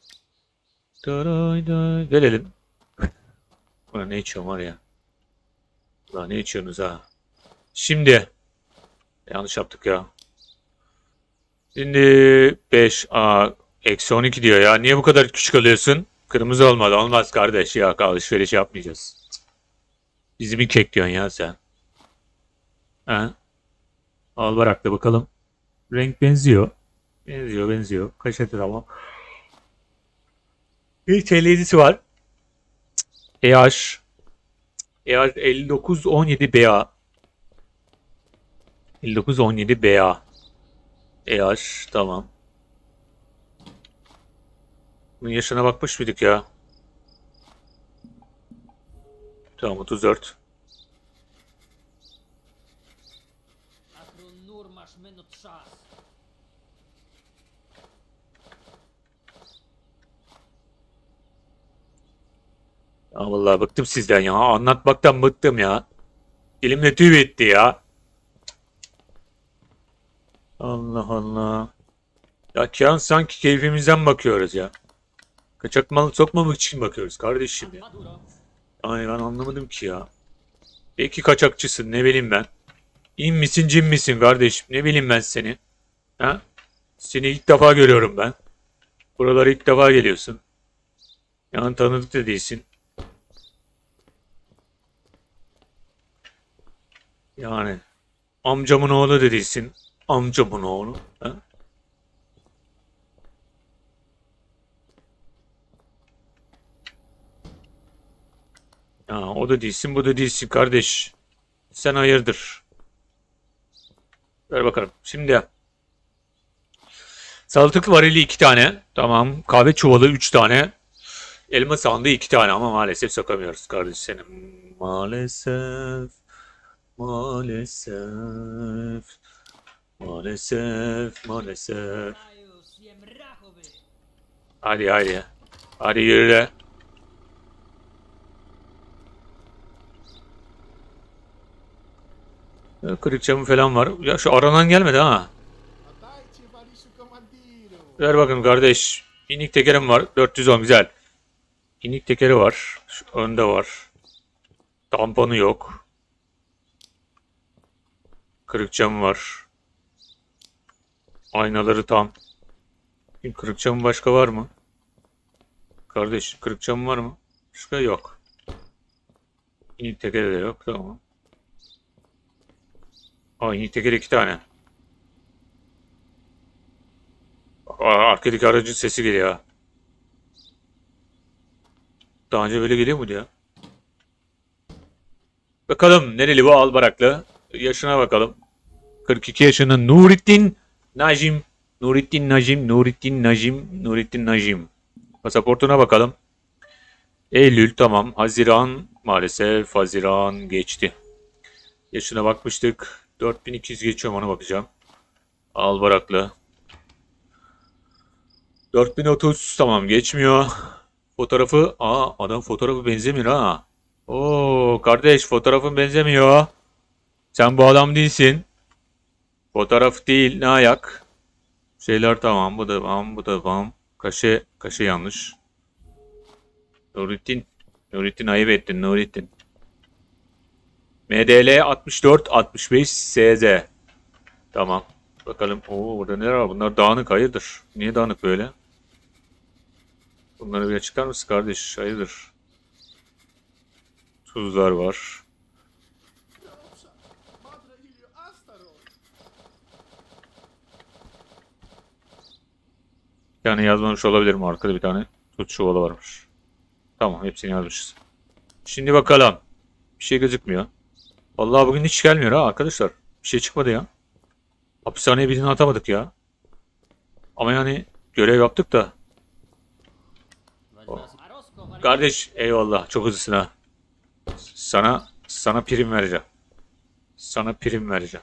Gelelim. Buna ne içiyorum var ya. Ulan ne içiyorsunuz ha? Şimdi. Yanlış yaptık ya. Şimdi 5 eksi 12 diyor ya. Niye bu kadar küçük alıyorsun? Kırmızı olmadı. Olmaz kardeş ya. Alışveriş yapmayacağız. Bizi mi kek diyorsun ya sen? Ha? Al barakla bakalım. Renk benziyor. Benziyor. Kaşeti tamam. Bir TL7'si var. EH. EH 5917 BA. 5917 BA. EH tamam. Bunun yaşına bakmış mıydık ya? Tamam, 34. Ya vallahi bıktım sizden ya. Anlatmaktan bıktım ya. Dilimle tüy bitti ya. Allah Allah. Ya Kian, sanki keyfimizden bakıyoruz ya. Kaçak mal sokmamak için bakıyoruz kardeşim ya. Ay ben anlamadım ki ya. Belki kaçakçısın, ne bileyim ben. İn misin cin misin kardeşim, ne bileyim ben seni. Ha? Seni ilk defa görüyorum ben. Buralara ilk defa geliyorsun. Yani tanıdık da değilsin. Yani amcamın oğlu da değilsin. Amcamın oğlu. Ha? Ya, o da değilsin, bu da değilsin kardeş. Sen hayırdır? Ver bakalım. Şimdi salatalık varili 2 tane. Tamam. Kahve çuvalı 3 tane. Elma sandığı 2 tane ama maalesef sokamıyoruz kardeş senin. Maalesef. Maalesef. Maalesef. Maalesef. Hadi hadi. Hadi yürü. Kırık camı falan var. Ya şu aranan gelmedi ha. Ver bakın kardeş. İnik tekerim var. 410 güzel. İnik tekeri var. Şu önde var. Tamponu yok. Kırık camı var. Aynaları tam. Kırık camı başka var mı? Kardeş kırık camı var mı? Başka yok. İnik tekeri de yok. Tamam. İnik tekeri 2 tane. Arkadaki aracın sesi geliyor ha. Daha önce böyle geliyor muydu ya? Bakalım nereli bu Albaraklı? Yaşına bakalım. 42 yaşında Nurettin Najim. Nurettin Najim, Nurettin Najim, Nurettin Najim. Pasaportuna bakalım. Eylül tamam. Haziran maalesef Haziran geçti. Yaşına bakmıştık. 4200 geçiyorum, ona bakacağım. Albaraklı. 4030 tamam, geçmiyor. Fotoğrafı adam fotoğrafı benzemiyor ha. Oo kardeş, fotoğrafın benzemiyor. Sen bu adam değilsin. Fotoğraf değil, ne ayak? Şeyler tamam. Bu da tamam. Bu da tamam. Kaşe yanlış. Nurettin ayıp ettin Nurettin. MDL 64 65 SZ. Tamam. Bakalım. Oo, burada neler var? Bunlar dağınık. Hayırdır? Niye dağınık böyle? Bunları bir açıklar mısın kardeş? Hayırdır? Tuzlar var. Yani yazmamış olabilirim. Arkada bir tane tuz çuvalı varmış. Tamam. Hepsini yazmışız. Şimdi bakalım. Bir şey gözükmüyor. Vallahi bugün hiç gelmiyor ha arkadaşlar. Bir şey çıkmadı ya. Hapishaneye birini atamadık ya. Ama yani görev yaptık da. Oh. Kardeş eyvallah. Çok hızlısın ha. Sana prim vereceğim. Sana prim vereceğim.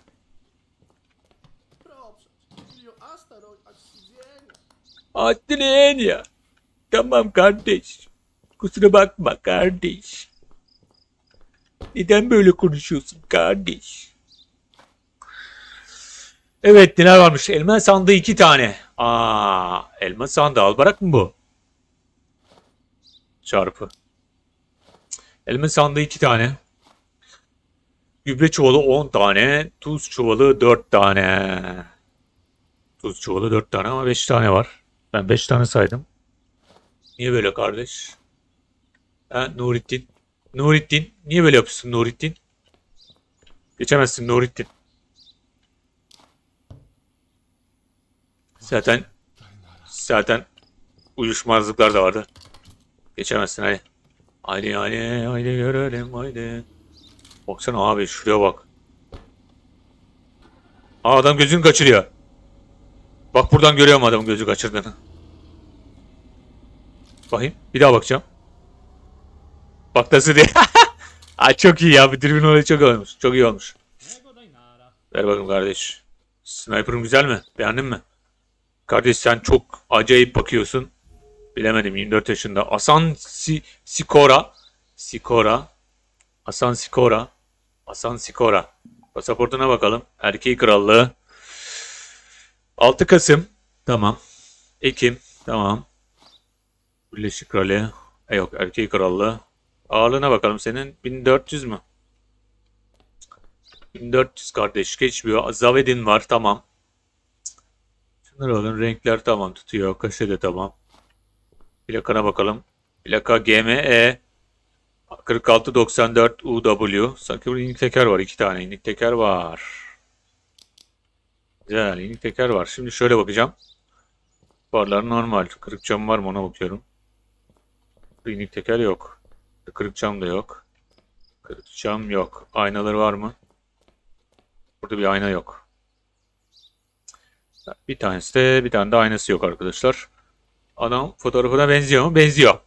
Adren ya. Tamam kardeş. Kusura bakma kardeş. Neden böyle konuşuyorsun kardeş? Evet neler varmış? Elma sandığı 2 tane. Elma sandığı albarak mı bu? Çarpı. Elma sandığı 2 tane. Gübre çuvalı 10 tane. Tuz çuvalı 4 tane. Tuz çuvalı 4 tane ama 5 tane var. Ben 5 tane saydım. Niye böyle kardeş? Ha, Nurettin. Nurettin. Niye böyle yapıyorsun Nurettin? Geçemezsin Nurettin. Zaten uyuşmazlıklar da vardı. Geçemezsin hadi. Haydi görelim haydi. Baksana abi şuraya bak. Adam gözünü kaçırıyor. Bak buradan görüyorum adamın gözü kaçırdığını. Bakayım bir daha bakacağım. Bak nasıl diye. Çok iyi ya bu dürbün olayı çok olmuş. Çok iyi olmuş. Ver bakayım kardeş. Sniper'ın güzel mi? Beğendin mi? Kardeş sen çok acayip bakıyorsun. Bilemedim 24 yaşında. Sikora. Hasan Sikora. Pasaportuna bakalım. Erkeği krallığı. 6 Kasım. Tamam. Ekim. Tamam. Birleşik Krallığı. Yok erkeği krallığı. Ağırlığına bakalım senin. 1400 mü? 1400 kardeş. Geçmiyor. Zavedin var. Tamam. Şunları alın. Renkler tamam tutuyor. Kaşe de tamam. Plakana bakalım. Plaka GME 4694 UW. Sanki burada inik teker var. 2 tane inik teker var. Güzel inik teker var. Şimdi şöyle bakacağım. Farlar normal. Kırık cam var mı ona bakıyorum. İnik teker yok. Kırık cam da yok. Kırık cam yok. Aynaları var mı? Burada bir ayna yok. Bir tane de aynası yok arkadaşlar. Adam fotoğrafına benziyor mu? Benziyor.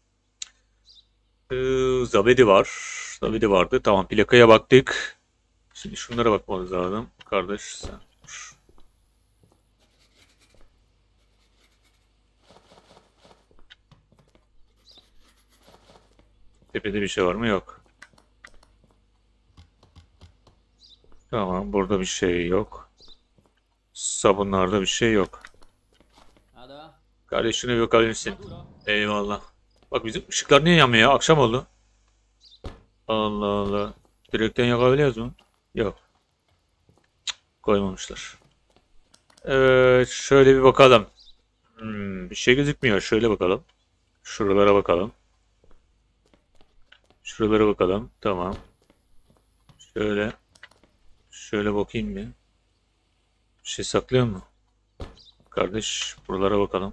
Zabedi var. Zabedi vardı. Tamam plakaya baktık. Şimdi şunlara bakmamız lazım. Kardeş sen. Tepede bir şey var mı? Yok. Tamam burada bir şey yok. Sabunlarda bir şey yok. Kardeşine bir bakabilir misin? Eyvallah. Bak bizim ışıklar niye yanmıyor ya? Akşam oldu. Allah Allah. Direkten yakabiliyoruz mu? Yok. Koymamışlar. Evet şöyle bir bakalım. Bir şey gözükmüyor. Şöyle bakalım. Şuralara bakalım. Şuralara bakalım. Tamam. Şöyle bakayım bir. Bir şey saklıyor mu? Kardeş buralara bakalım.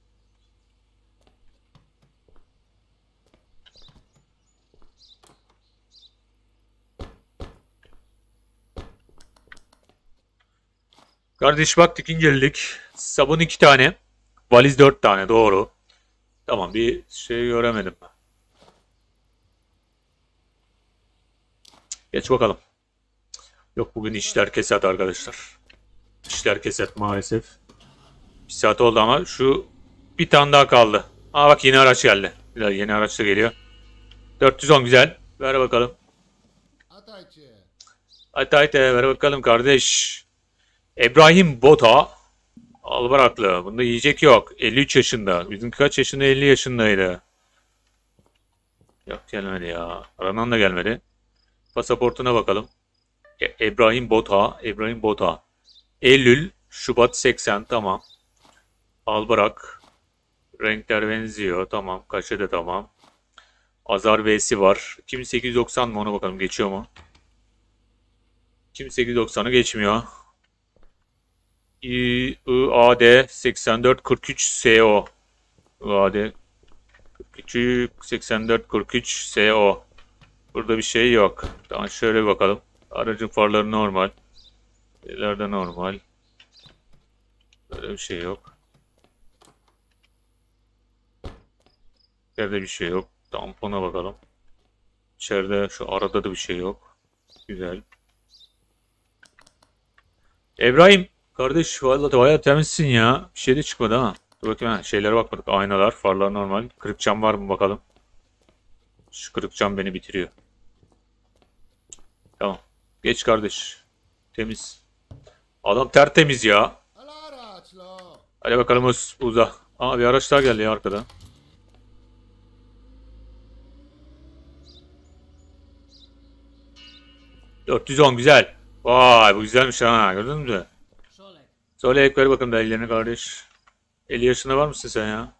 Kardeş baktık inceledik. Sabun 2 tane. Valiz 4 tane doğru. Tamam bir şey göremedim. Geç bakalım. Yok bugün işler kesat arkadaşlar. İşler kesat maalesef. Bir saat oldu ama şu bir tane daha kaldı. Bak yeni araç geldi. Yeni araç da geliyor. 410 güzel. Ver bakalım. Atayte ver bakalım kardeş. İbrahim Bota. Albaraklı. Bunda yiyecek yok. 53 yaşında. Bizim kaç yaşında? 50 yaşındaydı. Yok gelmedi ya. Aranan da gelmedi. Pasaportuna bakalım. İbrahim Bota. İbrahim Bota. Eylül, Şubat 80. Tamam. Albarak. Renkler benziyor. Tamam. Kaşı da tamam. Azar V'si var. 2890 mı, ona bakalım geçiyor mu? 2890'ı geçmiyor. IAD 8443 SO. IAD 8443 SO. Burada bir şey yok. Tamam, şöyle bakalım. Aracın farları normal. İleride normal. Böyle bir şey yok. İçeride bir şey yok. Tampona bakalım. İçeride şu arada da bir şey yok. Güzel. İbrahim kardeş, vallahi bayağı temizsin ya. Bir şey de çıkmadı ha. Dur bakayım, ha. Şeylere bakmadık. Aynalar, farlar normal. Kırık cam var mı bakalım. Şu kırık cam beni bitiriyor. Tamam. Geç kardeş. Temiz. Adam tertemiz ya. Hadi bakalım uza. Aa, bir araç daha geldi ya arkada. ...410 güzel. Vay, bu güzelmiş ha, gördün mü? Solek ver bakalım belgelerine kardeş. 50 yaşında var mısın sen ya?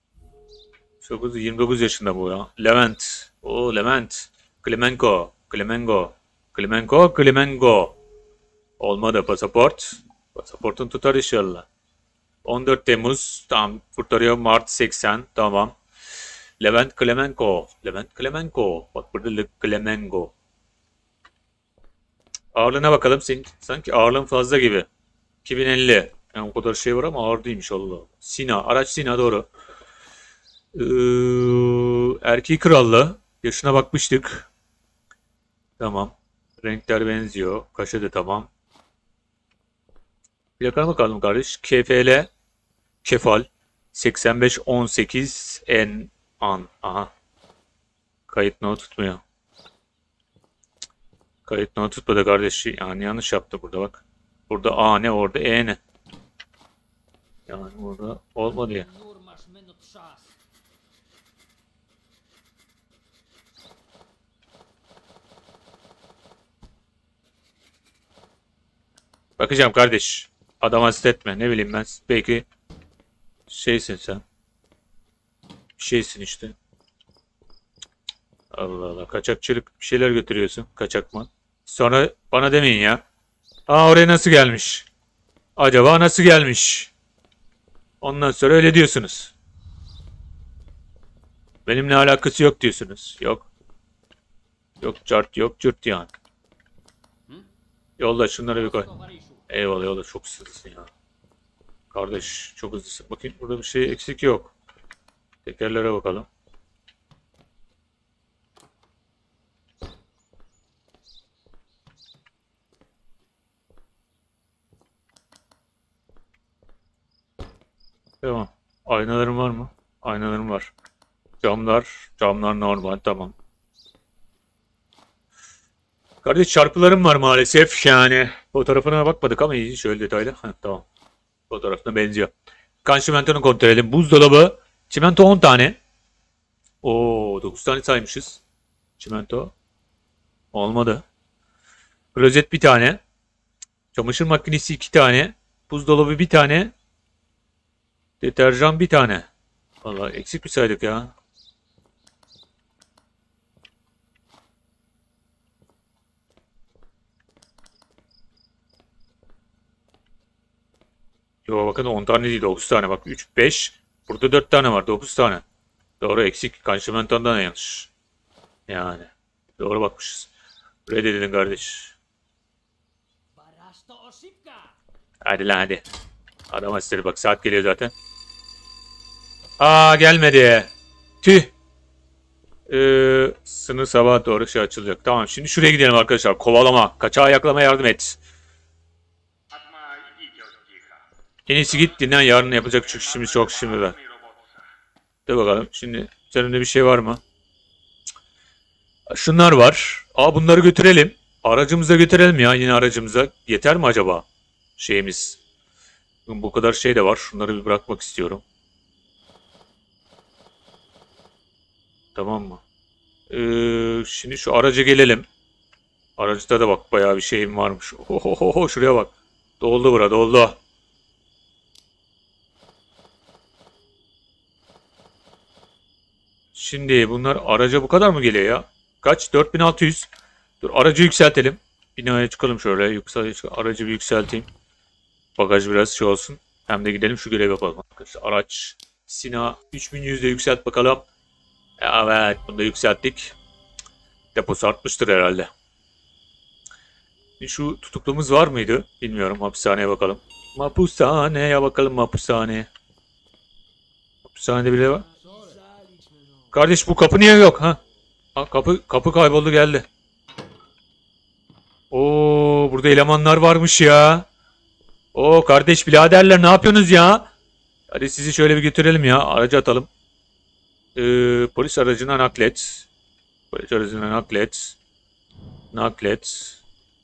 29 yaşında bu ya. Levent. Oo, Levent. Klemenko. Klemenko. Klemenko. Klemenko. Olmadı pasaport. Pasaportun tutar inşallah. 14 Temmuz. Tamam. Kurtarıyor. Mart 80. Tamam. Levent Klemenko. Levent Klemenko. Bak burada Klemenko. Ağırlığına bakalım. Sanki ağırlığın fazla gibi. 2050. Yani o kadar şey var ama ağır değilmiş Allah. Sina. Araç Sina, doğru. Erkeği krallı. Yaşına bakmıştık. Tamam. Renkler benziyor. Kaşı da tamam. Plakana bakalım kardeş. KFL. Kefal. 8518 N an. Aha. Kayıt no tutmuyor. Kayıt no tutmadı kardeş. Yani yanlış yaptı burada bak. Burada A ne, orada E ne? Yani burada olmadı ya. Bakacağım kardeş. Adam hasta etme. Ne bileyim ben. Belki şeysin sen. Şeysin işte. Allah Allah. Kaçakçılık bir şeyler götürüyorsun. Kaçakman. Sonra bana demeyin ya. Aa, oraya nasıl gelmiş? Acaba nasıl gelmiş? Ondan sonra öyle diyorsunuz. Benimle alakası yok diyorsunuz. Yok. Yok cart, yok cürt yani. Yolla şunları bir koy. Eyvallah, yolla, çok hızlısın ya. Kardeş çok hızlısın. Bakayım, burada bir şey eksik yok. Tekerlere bakalım. Tamam. Aynalarım var mı? Aynalarım var. Camlar normal, tamam. Kardeş çarpılarım var maalesef yani. Fotoğrafına bakmadık ama iyi, şöyle detaylı. Heh, tamam. Fotoğrafına benziyor. Kan çimentonu kontrol edelim. Buzdolabı. Çimento 10 tane. Oo, 9 tane saymışız. Çimento. Olmadı. Klozet bir tane. Çamaşır makinesi 2 tane. Buzdolabı bir tane. Deterjan bir tane. Vallahi eksik mi saydık ya? Yo, bakın 10 tane değil, 9 tane. Bak 3, 5. Burada 4 tane var, 9 tane. Doğru, eksik. Kanşimenton'dan yanlış. Yani. Doğru bakmışız. Reddedin kardeş. Hadi lan hadi. Adam astırı bak, saat geliyor zaten. Aa, gelmedi. Tüh. Sınır sabah doğru şey açılacak. Tamam, şimdi şuraya gidelim arkadaşlar. Kovalama. Kaçağa yakalama yardım et. En iyisi git dinlen, yarın yapacak çünkü şimdi çok şimdi ben. De bakalım şimdi üzerinde bir şey var mı? Şunlar var. Aa, bunları götürelim. Aracımıza götürelim ya, yine aracımıza. Yeter mi acaba? Şeyimiz. Bu kadar şey de var. Şunları bir bırakmak istiyorum. Tamam mı? Şimdi şu araca gelelim. Aracıda da bak bayağı bir şeyim varmış. Ohohoho, şuraya bak. Doldu bura, doldu. Şimdi bunlar araca bu kadar mı geliyor ya? Kaç? 4600. Dur aracı yükseltelim. Binaya çıkalım şöyle. Aracı bir yükselteyim. Bagaj biraz şey olsun. Hem de gidelim şu görevi yapalım arkadaşlar. Araç Sina 3100'de yükselt bakalım. Evet bunu da yükselttik. Deposu artmıştır herhalde. Şu tutuklumuz var mıydı? Bilmiyorum. Hapishaneye bakalım. Mapushaneye bakalım mapushaneye. Hapishanede bile var. Kardeş bu kapı niye yok ha? Ha kapı kayboldu geldi. Oo burada elemanlar varmış ya. Oo kardeş biraderler ne yapıyorsunuz ya? Hadi sizi şöyle bir götürelim ya. Aracı atalım. Polis aracına naklet. Polis aracına naklet. Naklet.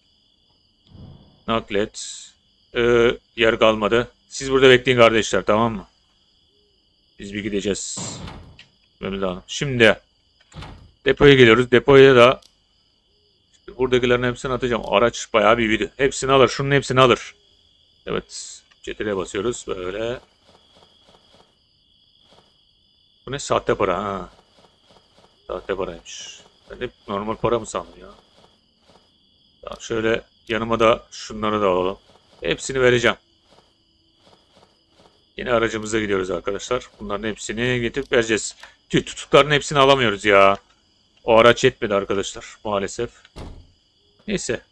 Naklet. Yer kalmadı. Siz burada bekleyin kardeşler tamam mı? Biz bir gideceğiz. Şimdi depoya geliyoruz. Depoya da buradakilerin hepsini atacağım. Araç bayağı bir büyüdü. Hepsini alır. Şunun hepsini alır. Evet. Çetire basıyoruz. Böyle. Bu ne? Sahte para ha. Sahte paraymış. Ben hep normal para mı sandım ya? Tamam, şöyle yanıma da şunları da alalım. Hepsini vereceğim. Yine aracımıza gidiyoruz arkadaşlar. Bunların hepsini getirip vereceğiz. Tüh tutukların hepsini alamıyoruz ya. O araç yetmedi arkadaşlar maalesef. Neyse.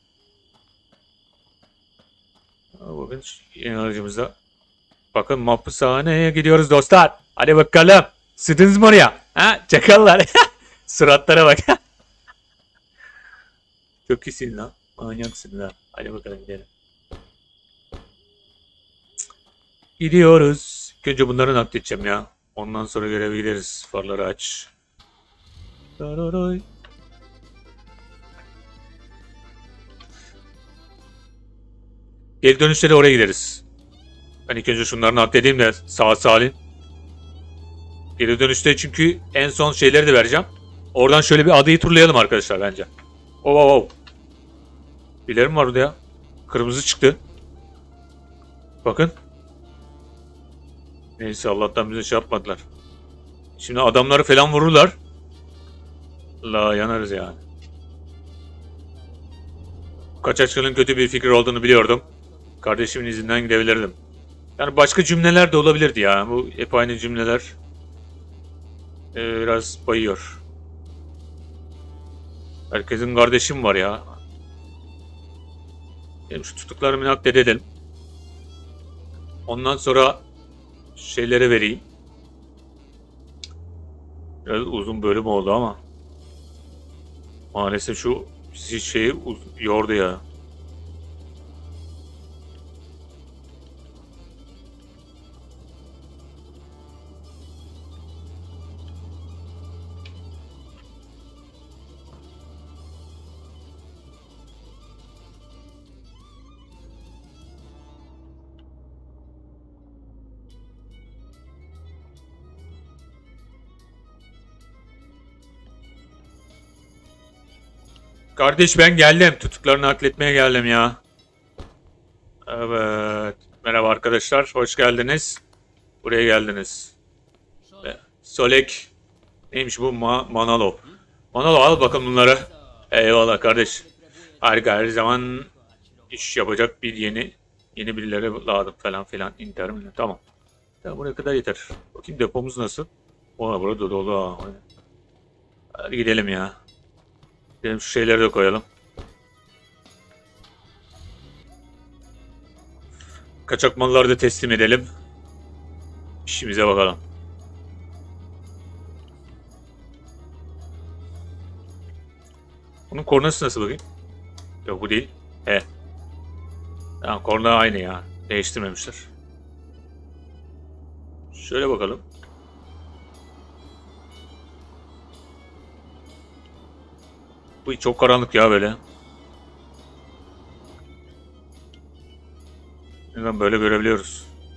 Bugün yeni aracımızda. Bakın mapushaneye gidiyoruz dostlar. Hadi bakalım. Sıdınız mı oraya? Ha çakallar. Suratlara bak. Çok iyisin lan. Manyaksın lan. Hadi bakalım gidelim. Gidiyoruz. İlk önce bunları nakledeceğim ya. Ondan sonra göreve gideriz. Farları aç. Dararay. Geri dönüşte de oraya gideriz. Ben ilk önce şunları nakledeyim de sağ salim. Geri dönüşte çünkü en son şeyleri de vereceğim. Oradan şöyle bir adayı turlayalım arkadaşlar bence. Oh. Birileri mi var orada ya? Kırmızı çıktı. Bakın. Neyse Allah'tan bize şey yapmadılar. Şimdi adamları falan vururlar. La yanarız yani. Kaçakçılığın kötü bir fikir olduğunu biliyordum. Kardeşimin izinden gidebilirdim. Yani başka cümleler de olabilirdi ya. Bu hep aynı cümleler. Biraz bayıyor. Herkesin kardeşim var ya. Benim şu tutuklarımı nakledelim. Ondan sonra şeylere vereyim. Biraz uzun bölüm oldu ama. Maalesef şu bizi şeyi yordu ya. Kardeş ben geldim. Tutuklarını nakletmeye geldim ya. Evet. Merhaba arkadaşlar. Hoş geldiniz. Buraya geldiniz. Solek. Neymiş bu? Manalo. Manalo al bakalım bunları. Eyvallah kardeş. Harika her zaman iş yapacak bir yeni birileri lazım falan filan. İnter mi? Tamam. Tamam buraya kadar yeter. Bakayım depomuz nasıl? Oha burada dolu ha. Hadi gidelim ya. Gidelim şu şeyleri de koyalım. Kaçak malları da teslim edelim. İşimize bakalım. Bunun kornası nasıl bakayım? Yok bu değil. He. Tamam korna aynı ya. Değiştirmemişler. Şöyle bakalım. Bu çok karanlık ya böyle. Neden böyle görebiliyoruz?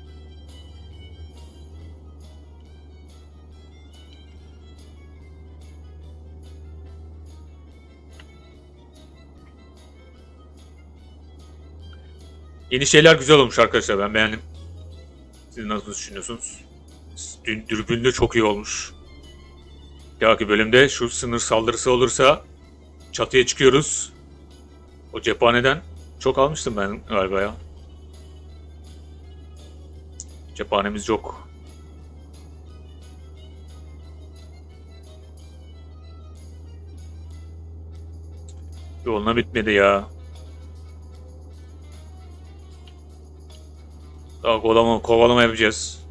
Yeni şeyler güzel olmuş arkadaşlar. Ben beğendim. Siz nasıl düşünüyorsunuz? Dürbün de çok iyi olmuş. Bir dahaki bölümde şu sınır saldırısı olursa çatıya çıkıyoruz. O cephaneden çok almıştım ben galiba ya. Cephanemiz yok. Yoluna bitmedi ya. Daha kovalama yapacağız.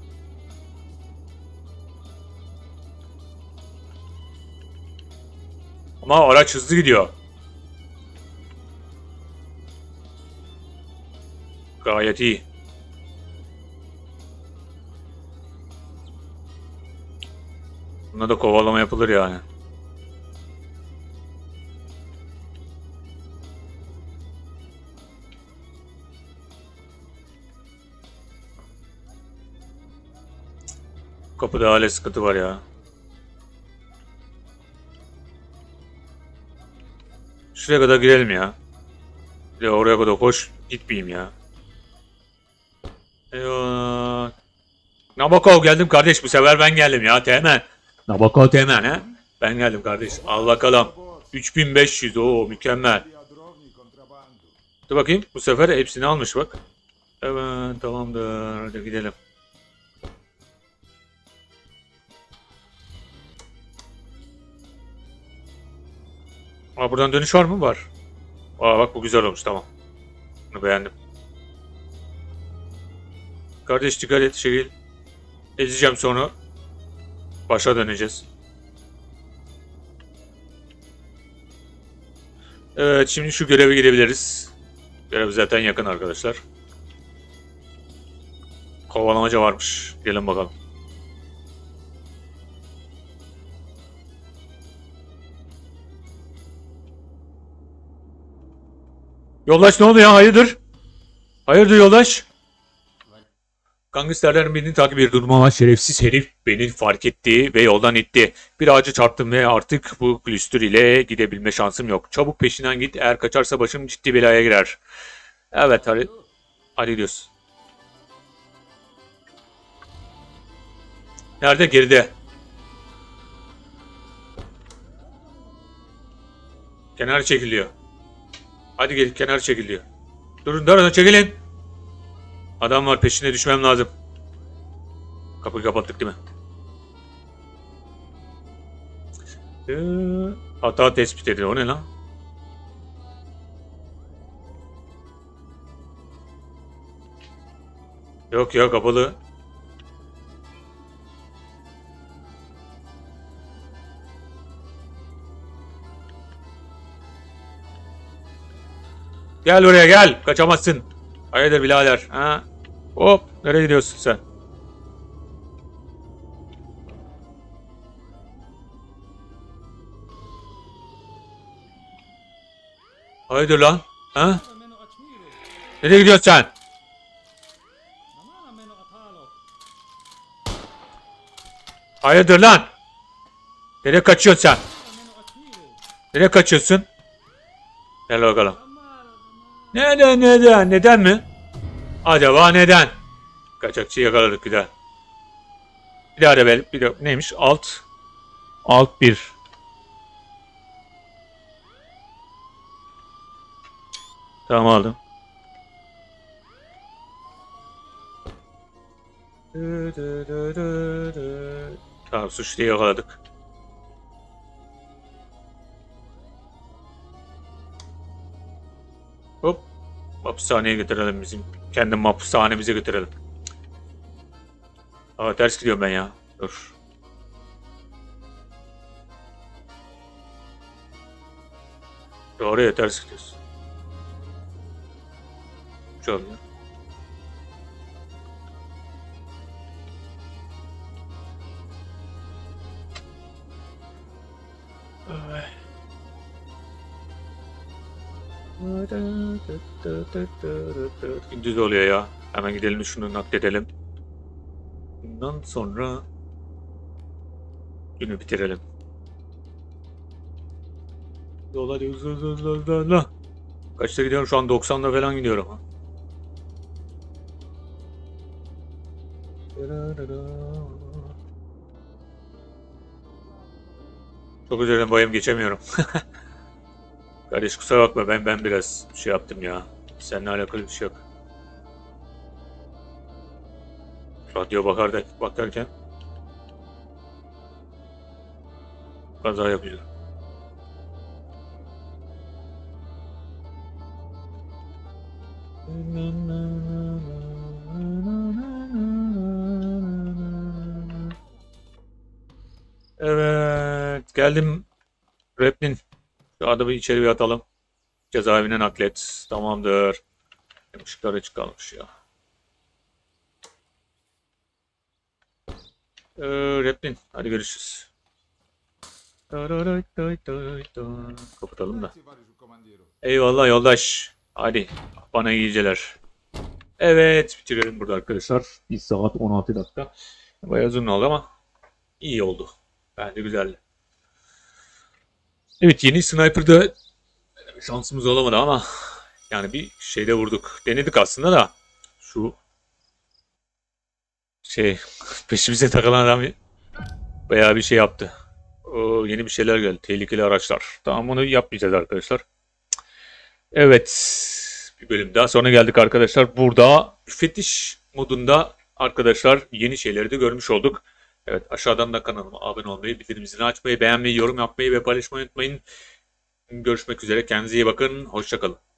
Ama araç hızlı gidiyor. Gayet iyi. Buna da kovalama yapılır yani. Kapıda hala sıkıntı var ya. Şuraya kadar girelim ya. Bir de oraya kadar koş gitmeyeyim ya. Eyvah. Nabokov geldim kardeş, bu sefer ben geldim ya Teğmen. Nabokov Teğmen he. Ben geldim kardeş. Al bakalım. 3500 o mükemmel. Dur bakayım, bu sefer hepsini almış bak. Evet tamamdır, hadi gidelim. Aa, buradan dönüş var mı? Var. Aa, bak bu güzel olmuş, tamam. Bunu beğendim. Kardeş dikkat et, Şekil. Ezeceğim sonra. Başa döneceğiz. Evet, şimdi şu göreve gidebiliriz. Görev zaten yakın arkadaşlar. Kovalamaca varmış. Gelin bakalım. Yoldaş ne oluyor ya? Hayırdır? Hayırdır yoldaş? Gangsterlerin birini takip ediyorum ama şerefsiz herif beni fark etti ve yoldan itti. Bir ağaca çarptım ve artık bu külüstür ile gidebilme şansım yok. Çabuk peşinden git, eğer kaçarsa başım ciddi belaya girer. Evet hadi gidiyoruz. Nerede? Geride. Kenar çekiliyor. Hadi gel, kenar çekiliyor. Durun çekilin. Adam var, peşine düşmem lazım. Kapıyı kapattık değil mi? Hata tespit ediyor. O ne lan? Yok ya, kapalı. Gel buraya gel. Kaçamazsın. Hayırdır birader? Ha? Hop. Nereye gidiyorsun sen? Hayırdır lan? Ha? Nereye gidiyorsun sen? Hayırdır lan? Nereye kaçıyorsun sen? Nereye kaçıyorsun? Gel bakalım. Neden? Neden mi? Acaba neden? Kaçakçı yakaladık bir daha. Bir daha bir de neymiş? Alt 1. Tamam aldım. Tamam, suçluyu yakaladık. Hop. Hapishaneye götürelim bizim. Kendi hapishanemize götürelim. Aa, ters gidiyorum ben ya. Dur. Oraya ters gidiyorsun. Şöyle. Gündüz oluyor ya. Hemen gidelim, şunu nakledelim. Bundan sonra günü bitirelim. Yola diyoruz. Kaçta gidiyorum şu an? 90'da falan gidiyorum. Çok üzerinden boyam geçemiyorum. Kardeş kusura bakma ben biraz şey yaptım ya. Seninle alakalı bir şey yok. Radyo bakarken kaza yapacağım. Evet geldim. Replin. Şu adamı içeri bir atalım. Cezaevine naklet. Tamamdır. Işıklar açık kalmış ya. Replin. Hadi görüşürüz. Kapatalım da. Eyvallah yoldaş. Hadi bana iyi geceler. Evet bitirelim burada arkadaşlar. 1 saat 16 dakika. Bayağı uzun oldu ama iyi oldu. Bence güzeldi. Evet yeni Sniper'da şansımız olamadı ama yani bir şeyde vurduk. Denedik aslında da şu şey peşimize takılan adam bayağı bir şey yaptı. Yeni bir şeyler geldi. Tehlikeli araçlar. Tamam onu yapmayacağız arkadaşlar. Evet. Bir bölüm daha sonra geldik arkadaşlar. Burada müfettiş modunda arkadaşlar yeni şeyleri de görmüş olduk. Evet aşağıdan da kanalıma abone olmayı, bildirim zilini açmayı, beğenmeyi, yorum yapmayı ve paylaşmayı unutmayın. Görüşmek üzere. Kendinize iyi bakın. Hoşça kalın.